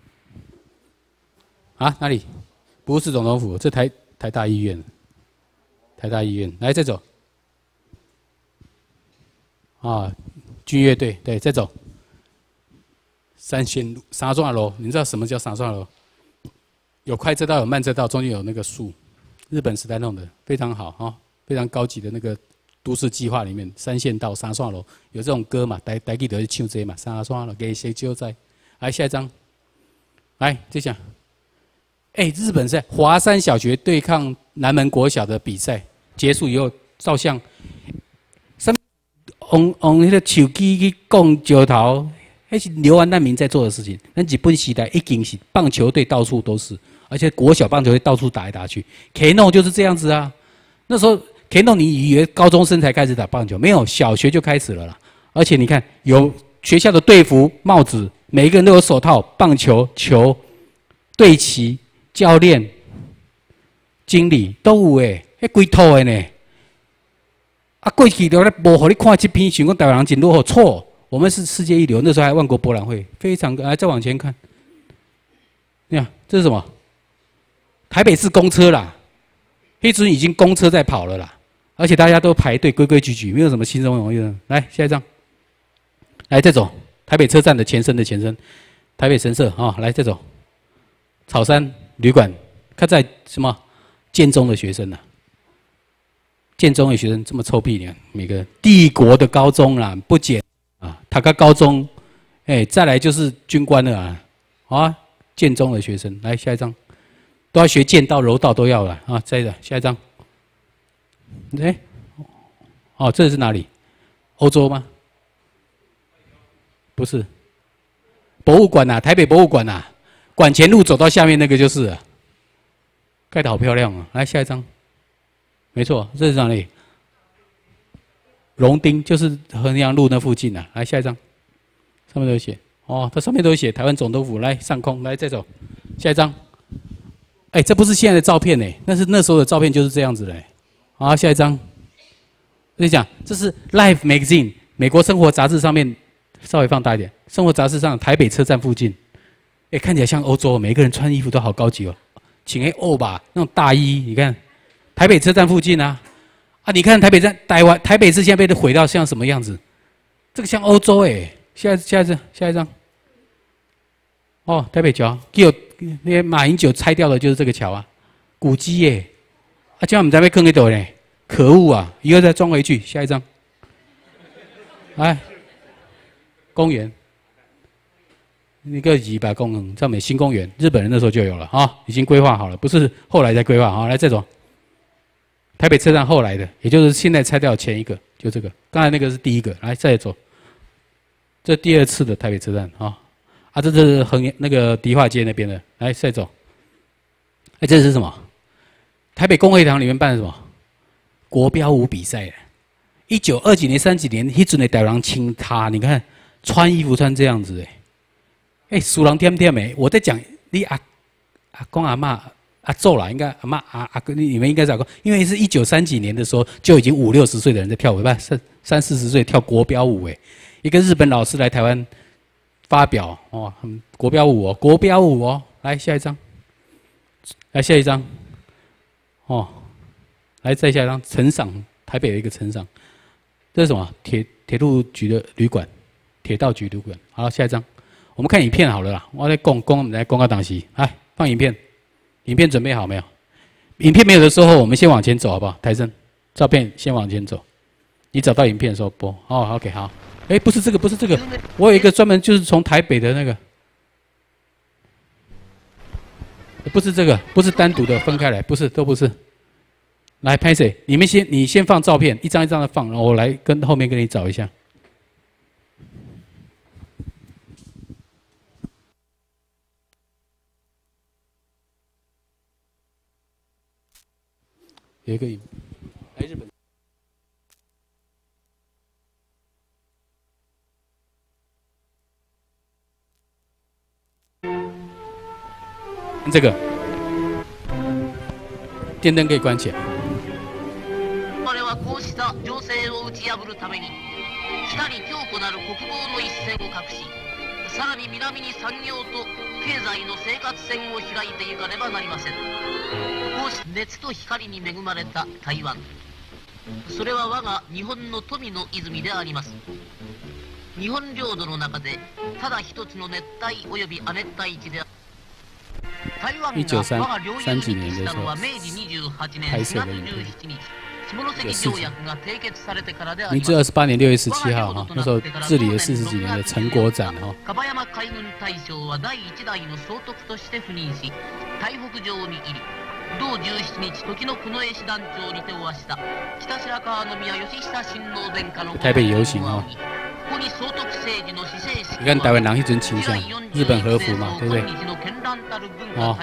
啊，哪里？不是总统府，这台台大医院，台大医院。来，再走。啊，军乐队，对，再走。三线路、三线路，你知道什么叫三线路？有快车道，有慢车道，中间有那个树，日本时代弄的非常好哈，非常高级的那个都市计划里面，三线道、三线路有这种歌嘛，台台记得去唱这嘛，三线路给谁就在。来下一张，来接下。哎、欸，日本赛华山小学对抗南门国小的比赛结束以后，照相，什么用用那个手机去讲石头，那是流亡难民在做的事情。那日本时代已经是棒球队到处都是。而且国小棒球队到处打来打去 ，Keno 就是这样子啊。那时候 Keno 你以为高中生才开始打棒球，没有，小学就开始了啦。而且你看，有学校的队服、帽子，每一个人都有手套、棒球球、队旗、教练、经理都有诶，迄规套诶呢。啊，过去了咧，无互你看这篇，想讲台湾人真落后，错，我们是世界一流。那时候还万国博览会，非常来再往前看，你看这是什么？台北市公车啦，黑阵已经公车在跑了啦，而且大家都排队规规矩矩，没有什么轻松容易的。来下一张，来再走，台北车站的前身的前身，台北神社啊、哦，来再走，草山旅馆，看在什么建中的学生呐、啊，建中的学生这么臭屁，你看每个帝国的高中啦，不减啊，塔克高中，哎，再来就是军官了啊，啊，建中的学生，来下一张。都要学剑道、柔道都要了啊！再的下一张，哎、欸，哦，这是哪里？欧洲吗？不是，博物馆呐、啊，台北博物馆呐、啊，馆前路走到下面那个就是了，盖得好漂亮啊！来下一张，没错，这是哪里？龙町就是衡阳路那附近啊！来下一张，上面都有写哦，它上面都有写台湾总督府。来上空，来再走，下一张。 哎，这不是现在的照片呢，那是那时候的照片，就是这样子嘞。好，下一张。我跟你讲，这是 Life Magazine 美国生活杂志上面，稍微放大一点，生活杂志上台北车站附近，哎，看起来像欧洲，每个人穿衣服都好高级哦，请 A O 吧，那种大衣，你看，台北车站附近啊，啊，你看台北站，台湾台北市现在被毁到像什么样子？这个像欧洲哎，下一下一张，下一张。哦，台北桥，有那些马英九拆掉的就是这个桥啊，古迹耶，啊，叫我们在被坑一朵呢，可恶啊！以后再装回去，下一张。来，公园，一个几百公园，在美新公园，日本人那时候就有了啊，已经规划好了，不是后来才规划啊。来，这种，台北车站后来的，也就是现在拆掉前一个，就这个，刚才那个是第一个，来再走，这第二次的台北车站啊。啊，这是横那个迪化街那边的，来再走。哎，这是什么？台北公会堂里面办的什么？国标舞比赛。一九二几年、三几年，迄阵的台湾人清他，你看穿衣服穿这样子，哎，哎，苏人点点的。我在讲你阿阿公阿嬷阿祖啦，应该阿嬷阿阿你你们应该知道，因为是一九三几年的时候，就已经五六十岁的人在跳舞，不三三四十岁跳国标舞，哎，一个日本老师来台湾。发表哦，国标舞哦，国标舞哦，来下一张，来下一张，哦，来再下一张，城赏，台北的一个城赏，这是什么？铁铁路局的旅馆，铁道局旅馆。好，下一张，我们看影片好了啦，我来公公，我们来公告档期，来放影片，影片准备好没有？影片没有的时候，我们先往前走好不好？台生，照片先往前走，你找到影片的时候播。哦 ，OK， 好。哎，不是这个，不是这个，我有一个专门就是从台北的那个，不是这个，不是单独的分开来，不是，都不是。来拍谁？你们先，你先放照片，一张一张的放，然后我来跟后面跟你找一下。有一个，来日本。这个电灯可以关起来。 我々はこうした情勢を打ち破るために北に強固なる国防の一線を画し、さらに南に産業と経済の生活線を開いていかねばなりません。こうし熱と光に恵まれた台湾、それは我が日本の富の泉であります。日本領土の中でただ一つの熱帯および亜熱帯地である。 一九三三几年的时候拍摄的影片，明治二十八年六月十七号哈，那时候治理了四十几年的成果展哈。 樺山海軍大将は第一代の総督として赴任し、台北城に入り、同じゅうしちにち時の近衛師団長に手を合わした北白川宮義久親王殿下の台北游行哦。你看台湾人一阵倾向日本和服嘛，对不对？哦。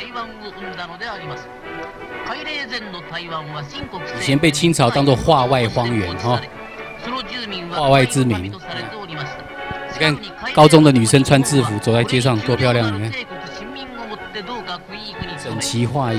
以前被清朝当作化外荒原哈，化外之民。你看高中的女生穿制服走在街上多漂亮，你看，整齐划一。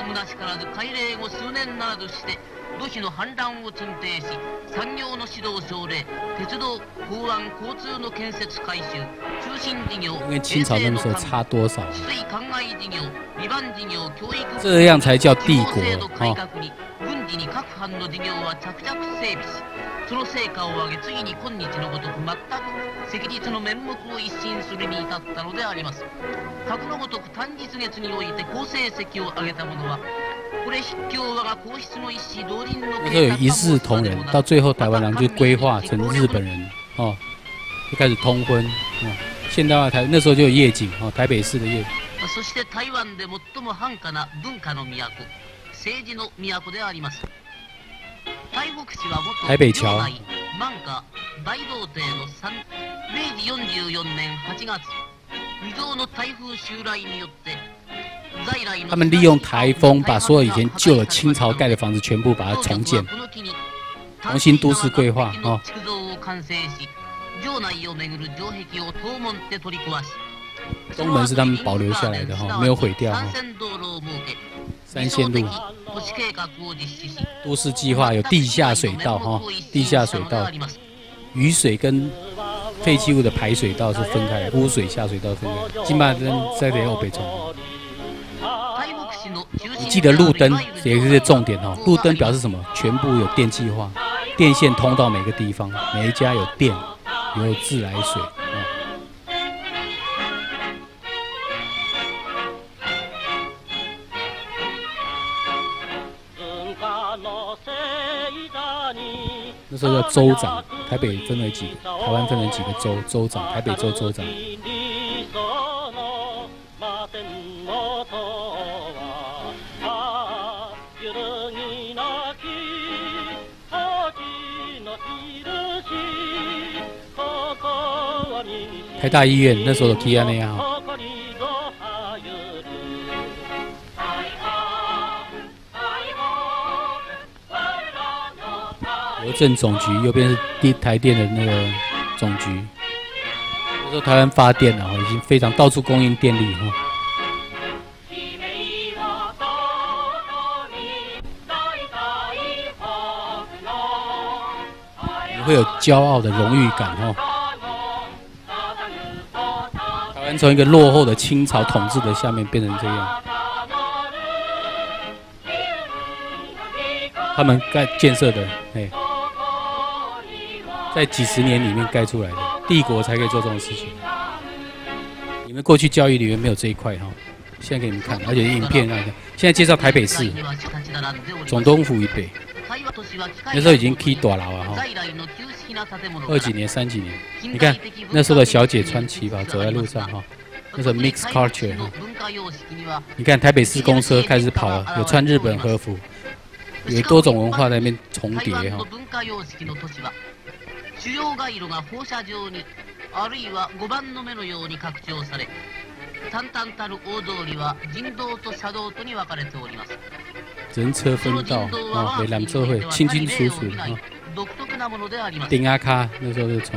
土肥の氾濫を鎮定し、産業の指導奨励、鉄道、港湾、交通の建設改修、通信事業、 因为清朝那时候差多少？ 水灌漑事業、離岸事業、教育、 这样才叫帝国哦。軍事に各藩の事業は着々整備し、その成果を上げ次に今日のごとく全く赤日の面目を一新するに至ったのであります。格のごとく単日月において好成績を上げた者は。那时候有一视同仁，到最后台湾人就规划成日本人哦，就开始通婚。哦，现代化台那时候就有夜景哦，台北市的夜景。そして台湾で最も繁華な文化の都、政治の都であります。台北市は元台北橋、 満華、大道邸の三、明治よんじゅうよねんはちがつ、未曾有の台風襲来によって。 他们利用台风，把所有以前旧的清朝盖的房子全部把它重建，重新都市规划哦。 东门是他们保留下来的哈，没有毁掉哈。三线路，都市计划有地下水道哈，地下水道，雨水跟废弃物的排水道是分开的，污水下水道分开。金马灯在这后北冲。你记得路灯也是重点哦，路灯表示什么？全部有电气化，电线通到每个地方，每一家有电，有自来水。哦那时候叫州长，台北分为几个，台湾分成几个州，州长，台北州州长。台大医院那时候的 K 安那样。邮政总局右边是电台电的那个总局。那时候台湾发电了，已经非常到处供应电力哈。你会有骄傲的荣誉感哦。台湾从一个落后的清朝统治的下面变成这样。他们盖建设的，哎。在几十年里面盖出来的，帝国才可以做这种事情。你们过去教育里面没有这一块哈，现在给你们看，而且影片看一下。现在介绍台北市总统府以北，那时候已经起大楼了哈，二几年、三几年。你看那时候的小姐穿旗袍走在路上哈，那时候 mixed culture 哈。你看台北市公车开始跑了，有穿日本和服，有多种文化在那边重叠哈。主要街路が放射状に、あるいは五番の目のように拡張され、淡々たる大通りは人道と車道とに分かれております。人车分道啊，北南社会清清楚楚啊。顶阿卡那时候就从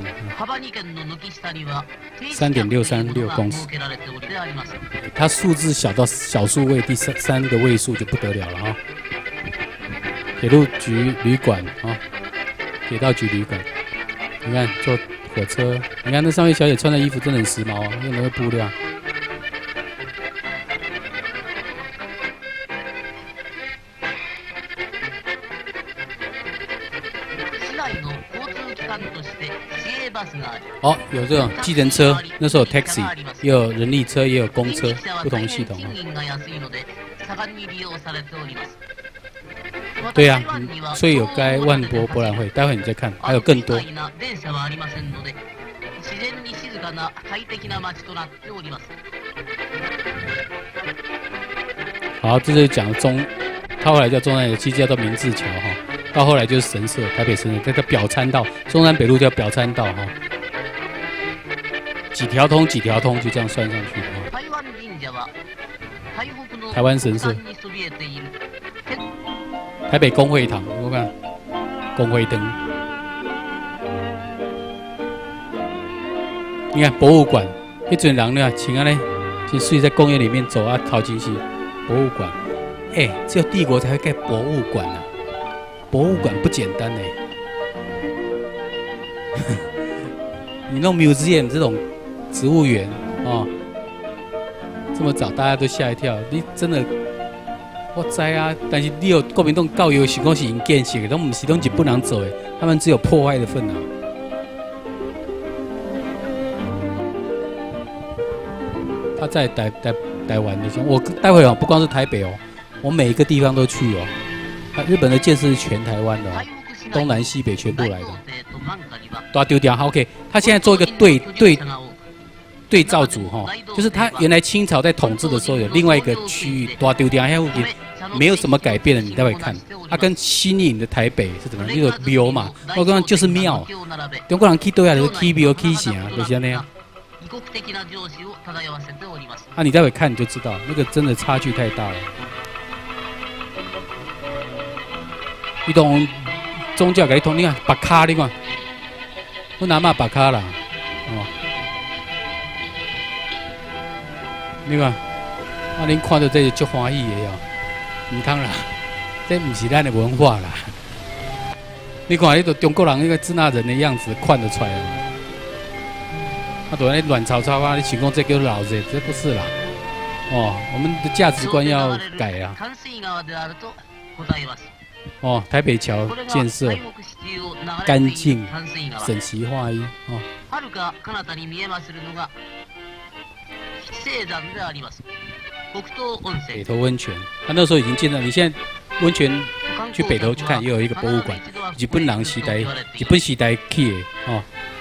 三点六三六公尺，它数字小到小数位第三三个位数就不得了了啊。铁路局旅馆啊，铁道局旅馆。你看坐火车，你看那上面小姐穿的衣服真的很时髦啊，用的布料。哦，有这种计程车，那时候有 taxi， 也有人力车，也有公车，不同系统啊。对呀、啊，所以有该万博博览会，待会你再看，还有更多。好，这就是讲中，它后来叫中山有，其实叫做明治桥哈，到后来就是神社，台北神社，这叫表参道，中山北路叫表参道哈，几条通几条通就这样算上去哈。台湾神社。台北公会堂，我看公会灯。你看博物馆，一群人呢，请安呢，就睡在公园里面走啊，靠近去博物馆。哎、欸，只有帝国才会盖博物馆啊，博物馆不简单呢、欸。你弄 museum 这种植物园哦，这么早大家都吓一跳，你真的。我知啊，但是你有国民党教育是讲是因建设的，都不是拢日本人做的，他们只有破坏的份啊。他在台台台湾的时候，我待会哦，不光是台北哦，我每一个地方都去哦。他日本的建设是全台湾的、哦，东南西北全部来的。大丢掉 ，OK， 他现在做一个对对。对照组哈，就是他原来清朝在统治的时候有另外一个区域，大丢掉还有没有什么改变的，你待会看。它跟新颖的台北是怎么样？那个庙嘛，我刚刚就是庙，中国人去对啊，就是去庙去城，就是那样。啊，你待会看你就知道，那个真的差距太大了。一种宗教给你通，你看白卡，你看，我拿嘛白卡啦，哦。 你看，啊，恁看到这个足欢喜的哦，唔通啦，这唔是咱的文化啦。你看，迄个中国人那个支那人的样子看得出来嘛？啊，都安尼乱糟糟啊！你想讲这叫老热，这不是啦。哦，我们的价值观要改啊。哦，台北桥建设干净、整齐划一哦。北投温泉，他那时候已经建了。你现在温泉去北投去看，也有一个博物馆，日本人时代、日本时代起的哦。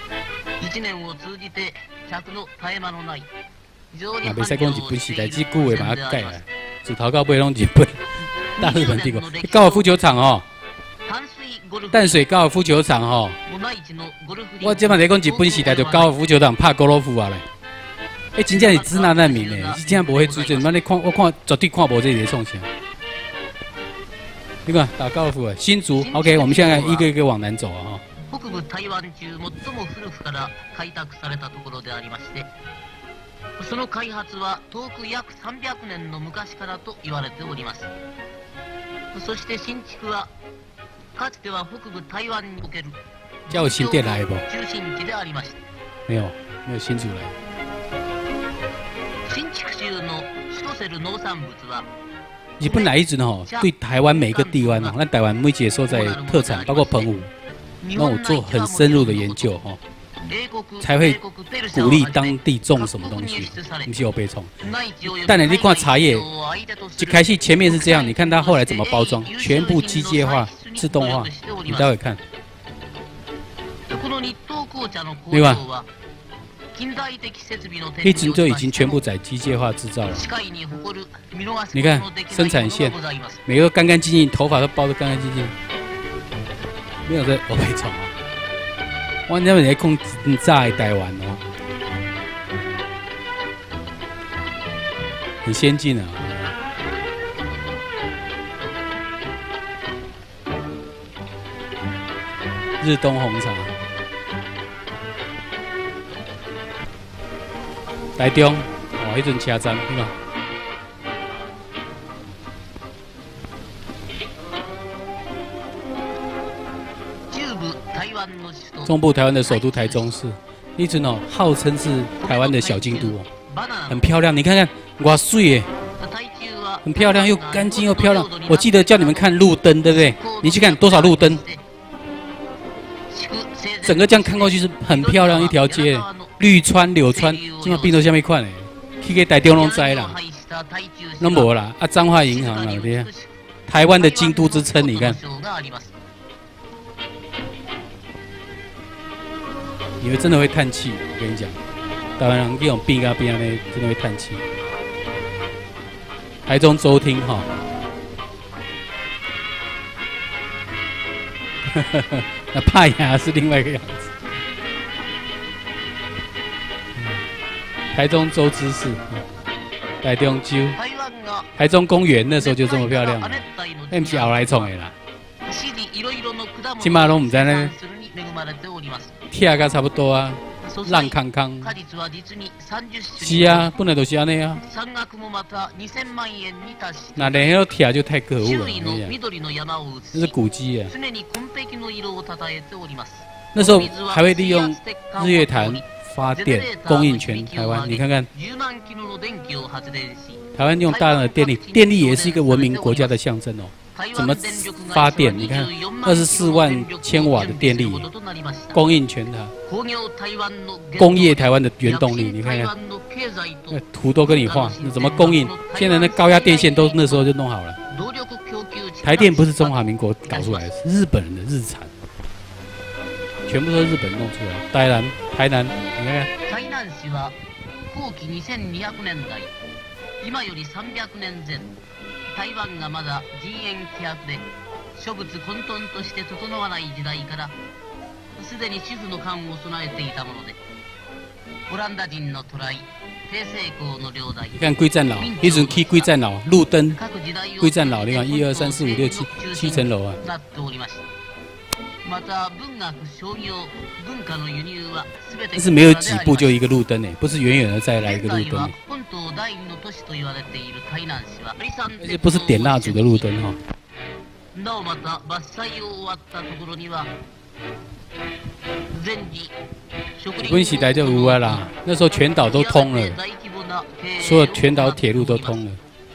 也袂使讲日本时代，这句话把它改来，自头到尾拢日本大日本帝国。高尔夫球场哦，淡水高尔夫球场哦，我即摆在讲日本时代就高尔夫球场拍高尔夫啊嘞。哎，真正是支那难民诶，真正无迄水准。妈你看，我看绝对看无这个创啥。你看打高尔夫诶，新竹 ，OK， 我们现在一个一个往南走啊哈。北部台湾中最も古くから開拓されたところでありまして、その開発は遠く約さんびゃくねんの昔からと言われております。そして新築はかつては北部台湾における中心地でありました。没有，没有新竹来。新竹州のシュトセル農産物は。日本来一直吼，对台湾每个地湾哦，那台湾每一个所在特产，包括澎湖，那我做很深入的研究哦，才会鼓励当地种什么东西，不是有被冲。但你看茶叶，一开始前面是这样，你看它后来怎么包装，全部机械化、自动化，你待会看，对吧？一直就已经全部在机械化制造了。你看生产线，每个干干净净，头发都包得干干净净，没有在欧北虫啊。我那边在控制在台湾哦，很先进啊。日东红茶。台中哦，迄阵车站对吧？中部台湾的首都台中市，迄阵哦，号称是台湾的小京都哦，很漂亮。你看看，哇水耶，很漂亮，又干净又漂亮。我记得叫你们看路灯，对不对？你去看多少路灯，整个这样看过去是很漂亮一条街。绿川、柳川，今晚变到下面款嘞，去个台中拢知啦，拢无啦。啊，彰化银行啊，对啊，台湾的京都之称，你看，你们真的会叹气，我跟你讲，台湾人这种变啊变啊呢，真的会叹气。台中州厅哈，那帕雅是另外一个样子。台中州知事，台中州，台中公园那时候就这么漂亮了，那不是后来创的啦。起码拢唔知呢，天甲差不多啊，烂康康。是啊，本来就是安尼啊。那连迄个天就太可恶了，那是古迹啊。那时候还会利用日月潭。发电供应全台湾，你看看，台湾用大量的电力，电力也是一个文明国家的象征哦。怎么发电？你看，二十四万千瓦的电力供应全台，工业台湾的原动力，你看看，那图都跟你画，那怎么供应？现在那高压电线都那时候就弄好了。台电不是中华民国搞出来的，是日本人的日产。全部都是日本弄出来。台南，台南，你看看。台南市は後期にせんにひゃくねんだい、今よりさんびゃくねんぜん、台湾がまだ人煙希薄で諸物混沌として整わない時代から、すでに主婦の勘を備えていたもので、オランダ人の渡来、帝政公の領代。你看贵站楼，一阵去贵站楼，路灯，贵站楼，你看一二三四五六七七层楼啊。但是没有几步就一个路灯诶，不是远远的再来一个路灯。 市と言われている台南市は、 而且不是点蜡烛的路灯哈。 なおまた伐採を終わったところには、前時日本时代就有啊啦，那时候全岛都通了，所有全岛铁路都通了。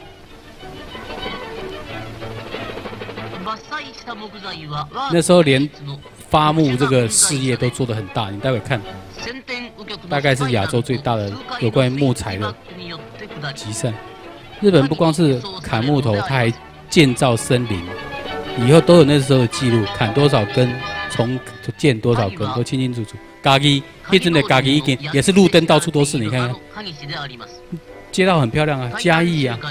那时候连伐木这个事业都做得很大，你待会看，大概是亚洲最大的有关于木材的集散。日本不光是砍木头，它还建造森林，以后都有那时候的记录，砍多少根，从建多少根，都清清楚楚。嘉义，那真的嘉义一点也是路灯到处都是，你看看，街道很漂亮啊，嘉义啊，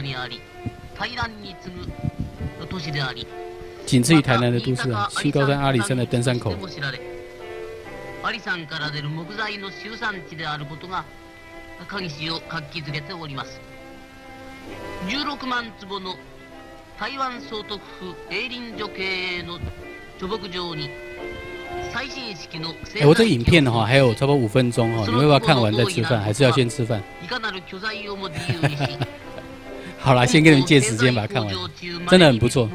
仅次于台南的都市啊，新高山阿里山的登山口。 阿里山から出る木材の集散地であることが嘉義を活気づけております。じゅうろくまんつぼの台湾総督府営林所経営の貯木場に。 哎，我这个影片的话还有差不多五分钟哦，你们要不要看完再吃饭，还是要先吃饭？好啦，先给你们借时间把它看完，真的很不错。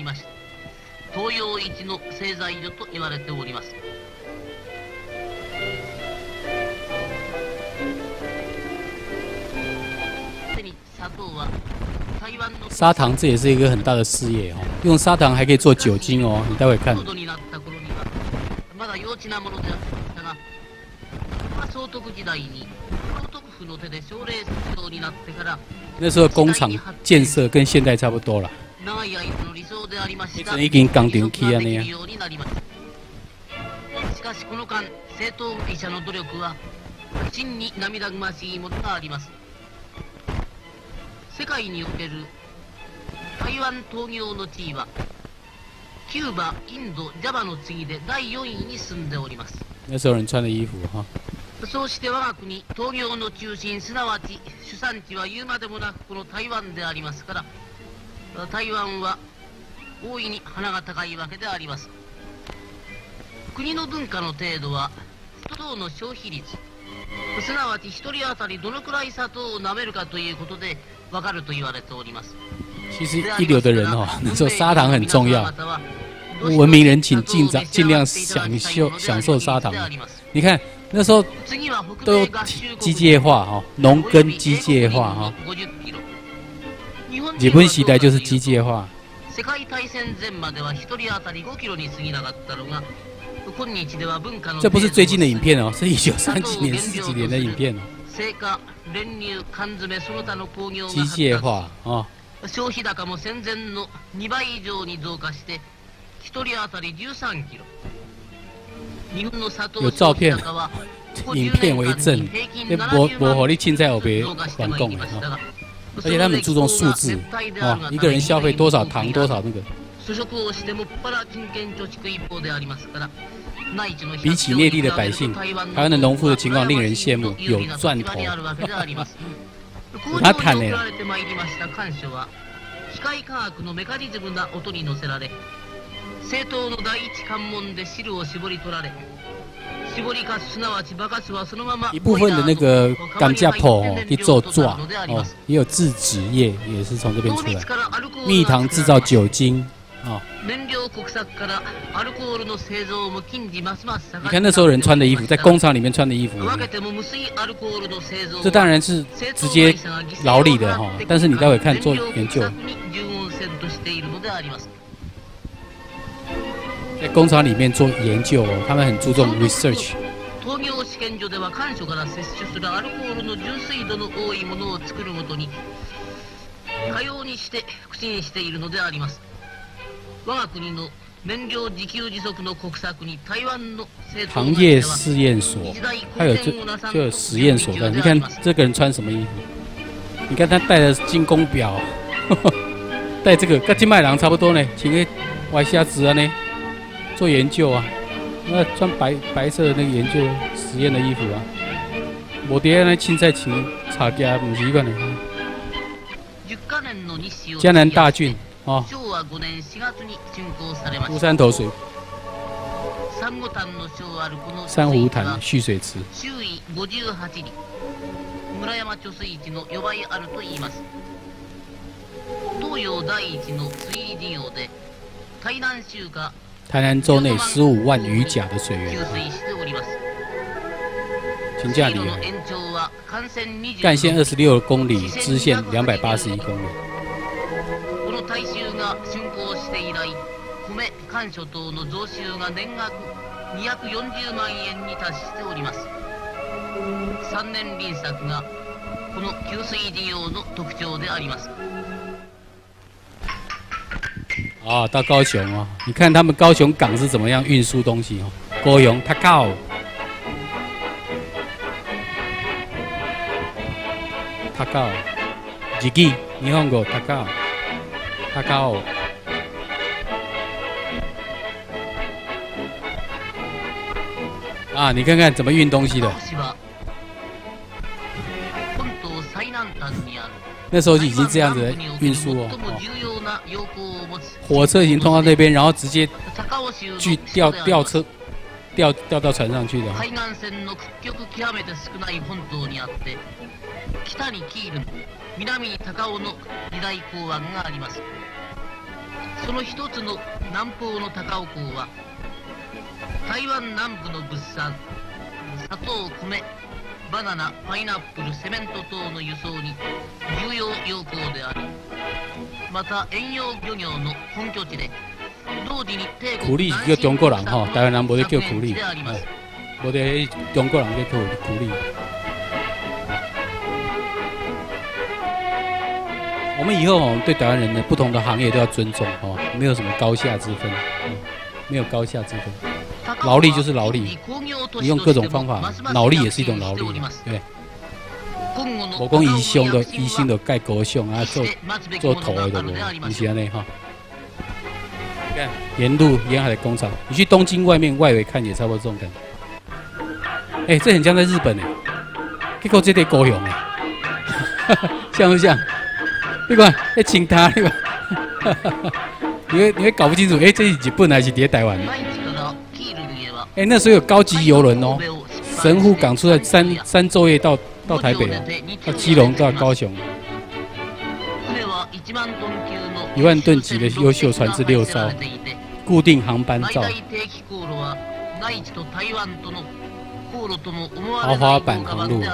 砂糖这也是一个很大的事业哦，用砂糖还可以做酒精哦，你待会看。 まだ幼稚なものであったが、総督時代に総督府の手で奨励するようになってから、 那时候工厂建设跟现在差不多了。 長い間の理想でありました。 已經工廠起啊那樣。 しかしこの間、政党主義者の努力は真に涙ぐましいものがあります。世界における台湾陶業の地位は。キューバ、インド、ジャバの次でだいよんいに進んでおります。 那时候人穿的衣服哈。 そうして我が国陶業の中心すなわち主産地は言うまでもなくこの台湾でありますから、台湾は大いに鼻が高いわけであります。国の文化の程度は砂糖の消費率、すなわち一人当たりどのくらい砂糖を舐めるかということでわかると言われております。 其实一流的人哦，那时候砂糖很重要。文明人请尽早尽量享受享受砂糖。你看那时候都机械化哈，农耕机械化哈。日本时代就是机械化。这不是最近的影片哦，是一九三几年、四几年的影片哦。机械化啊。 消費高も戦前のにばい以上に増加してひとり当たりじゅうさんキロ。日本の砂糖消費高はここじゅうねんかんに平均ななじゅうまんトン増加してまいりましたが、 而且他们注重数字啊，一个人消费多少糖多少那个。 主食をしてもっぱら金券貯蓄一方でありますから。 比起内地的百姓，台湾的農夫的情况令人羡慕，有赚头。他谈的。 機械科学のメカニズムな音に乗せられ、政党の第一関門で汁を絞り取られ、絞りかすすなわちバカスはそのまま。 一部分的那个甘蔗粕哦，去做抓哦，也有制纸业也是从这边出来。蜜糖制造酒精啊。你看那时候人穿的衣服，在工厂里面穿的衣服，这当然是直接劳力的哈，但是你待会看做研究，在工厂里面做研究哦，他们很注重 research。 陶業試験所では官所から摂取するアルコールの純粋度の多いものを作るごとにかようにして口にしているのであります。我が国の燃料自給自足の国策に台湾の糖业试验所，还有这就有实验所的。你看这个人穿什么衣服？你看他戴的精工表，戴这个跟金麦郎差不多呢，请个歪瞎子啊呢，做研究啊。那穿白白色的那个研究实验的衣服啊，无伫那凊彩穿茶家，唔习惯的。江南大郡。哦，乌山头水，珊瑚潭蓄水池。 村山貯水池のよん倍あるといいます。東洋第一の水利事業で台南州が台南州内十五万余甲的水源， 給水しております。 真正厉害。干线二十六公里，支线两百八十一公里。 この大衆が竣工して以来、米、甘蔗等の増収が年額にひゃくよんじゅうまんえんに達しております。三年輪作がこの給水事業の特徴であります。 啊，到高雄哦，你看他们高雄港是怎么样运输东西哦？高雄、高雄、高雄、日記、日本語、高雄、高雄。啊，你看看怎么运东西的。那时候已经这样子的运输哦，哦火车已经通到那边，然后直接去吊吊车吊吊到船上去的。 海岸線の屈曲極めて少ない本島にあって、北にキール、南に高雄の二大港湾があります。その一つの南方の高雄港は、台湾南部の物産、砂糖、米、バナナ、パイナップル、セメント等の輸送に重要要港であり、また遠洋漁業の本拠地で、同時に帝国苦力叫中国人吼，台湾人无咧叫苦力，无咧中国人咧叫苦力。我们以后哦，对台湾人的不同的行业都要尊重哦，没有什么高下之分，没有高下之分。劳力就是劳力，你用各种方法，脑力也是一种劳力，对。我讲医生的医生的盖高胸啊，做做头的都无，不是安尼哈。看沿路沿海的工厂，你去东京外面外围看也差不多这种感觉。哎、欸，这很像在日本哎，结果这得高雄哎，像不像？你看，哎，请他那个，你会你会搞不清楚，哎、欸，这是日本还是在台湾？哎、欸，那时候有高级邮轮哦，神户港出来三三昼夜到到台北哦，到基隆到高雄，一万吨级的优秀船只六艘，固定航班造，豪华版航路。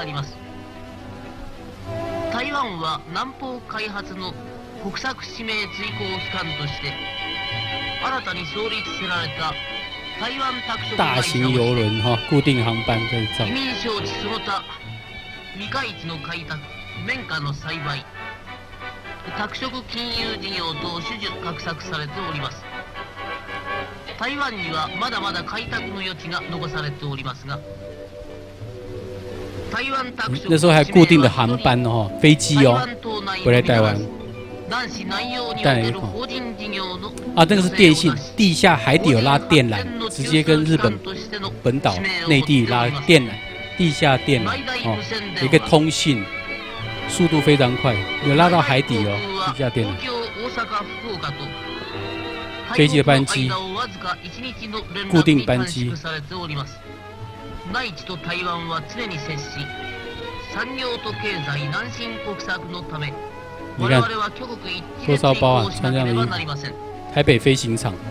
台湾は南方開発の国策指名追行機関として新たに創立せられた台湾拓殖大型郵輪哈，固定航班可以造。 移民招致その他未開地の開拓、綿花の栽培、拓殖金融事業等種々画策されております。台湾にはまだまだ開拓の余地が残されておりますが。 那时候还固定的航班哦，飞机哦，回来台湾。带来一款啊，那个是电信，地下海底有拉电缆，直接跟日本本岛内地拉电缆，地下电缆哦，也可以通信，速度非常快，有拉到海底哦，地下电缆。飞机的班机，固定班机。 内地と台湾は常に接し、産業と経済南進国策のため、我々は挙国一致で追行しなければなりません。 台北飞行场。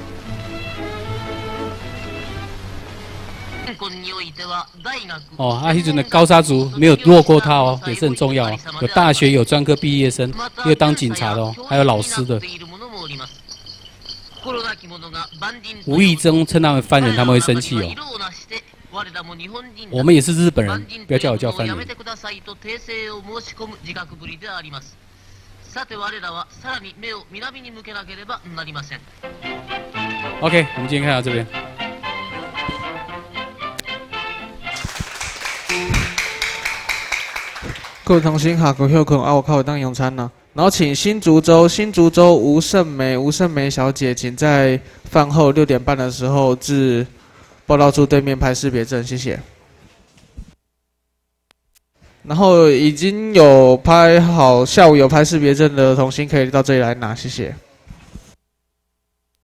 哦，啊，迄阵的高沙族没有落过他哦，也是很重要哦。有大学有专科毕业生，也有当警察的哦，还有老师的。无意中趁他们犯人，他们会生气哦。我们也是日本人，不要叫我叫番人。OK， 我们今天看到这边。 各位同心哈，各位休困啊，我靠，我当用餐呢。然后请新竹州新竹州吴胜梅吴胜梅小姐，请在饭后六点半的时候至报道处对面拍识别证，谢谢。然后已经有拍好，下午有拍识别证的同心可以到这里来拿，谢谢。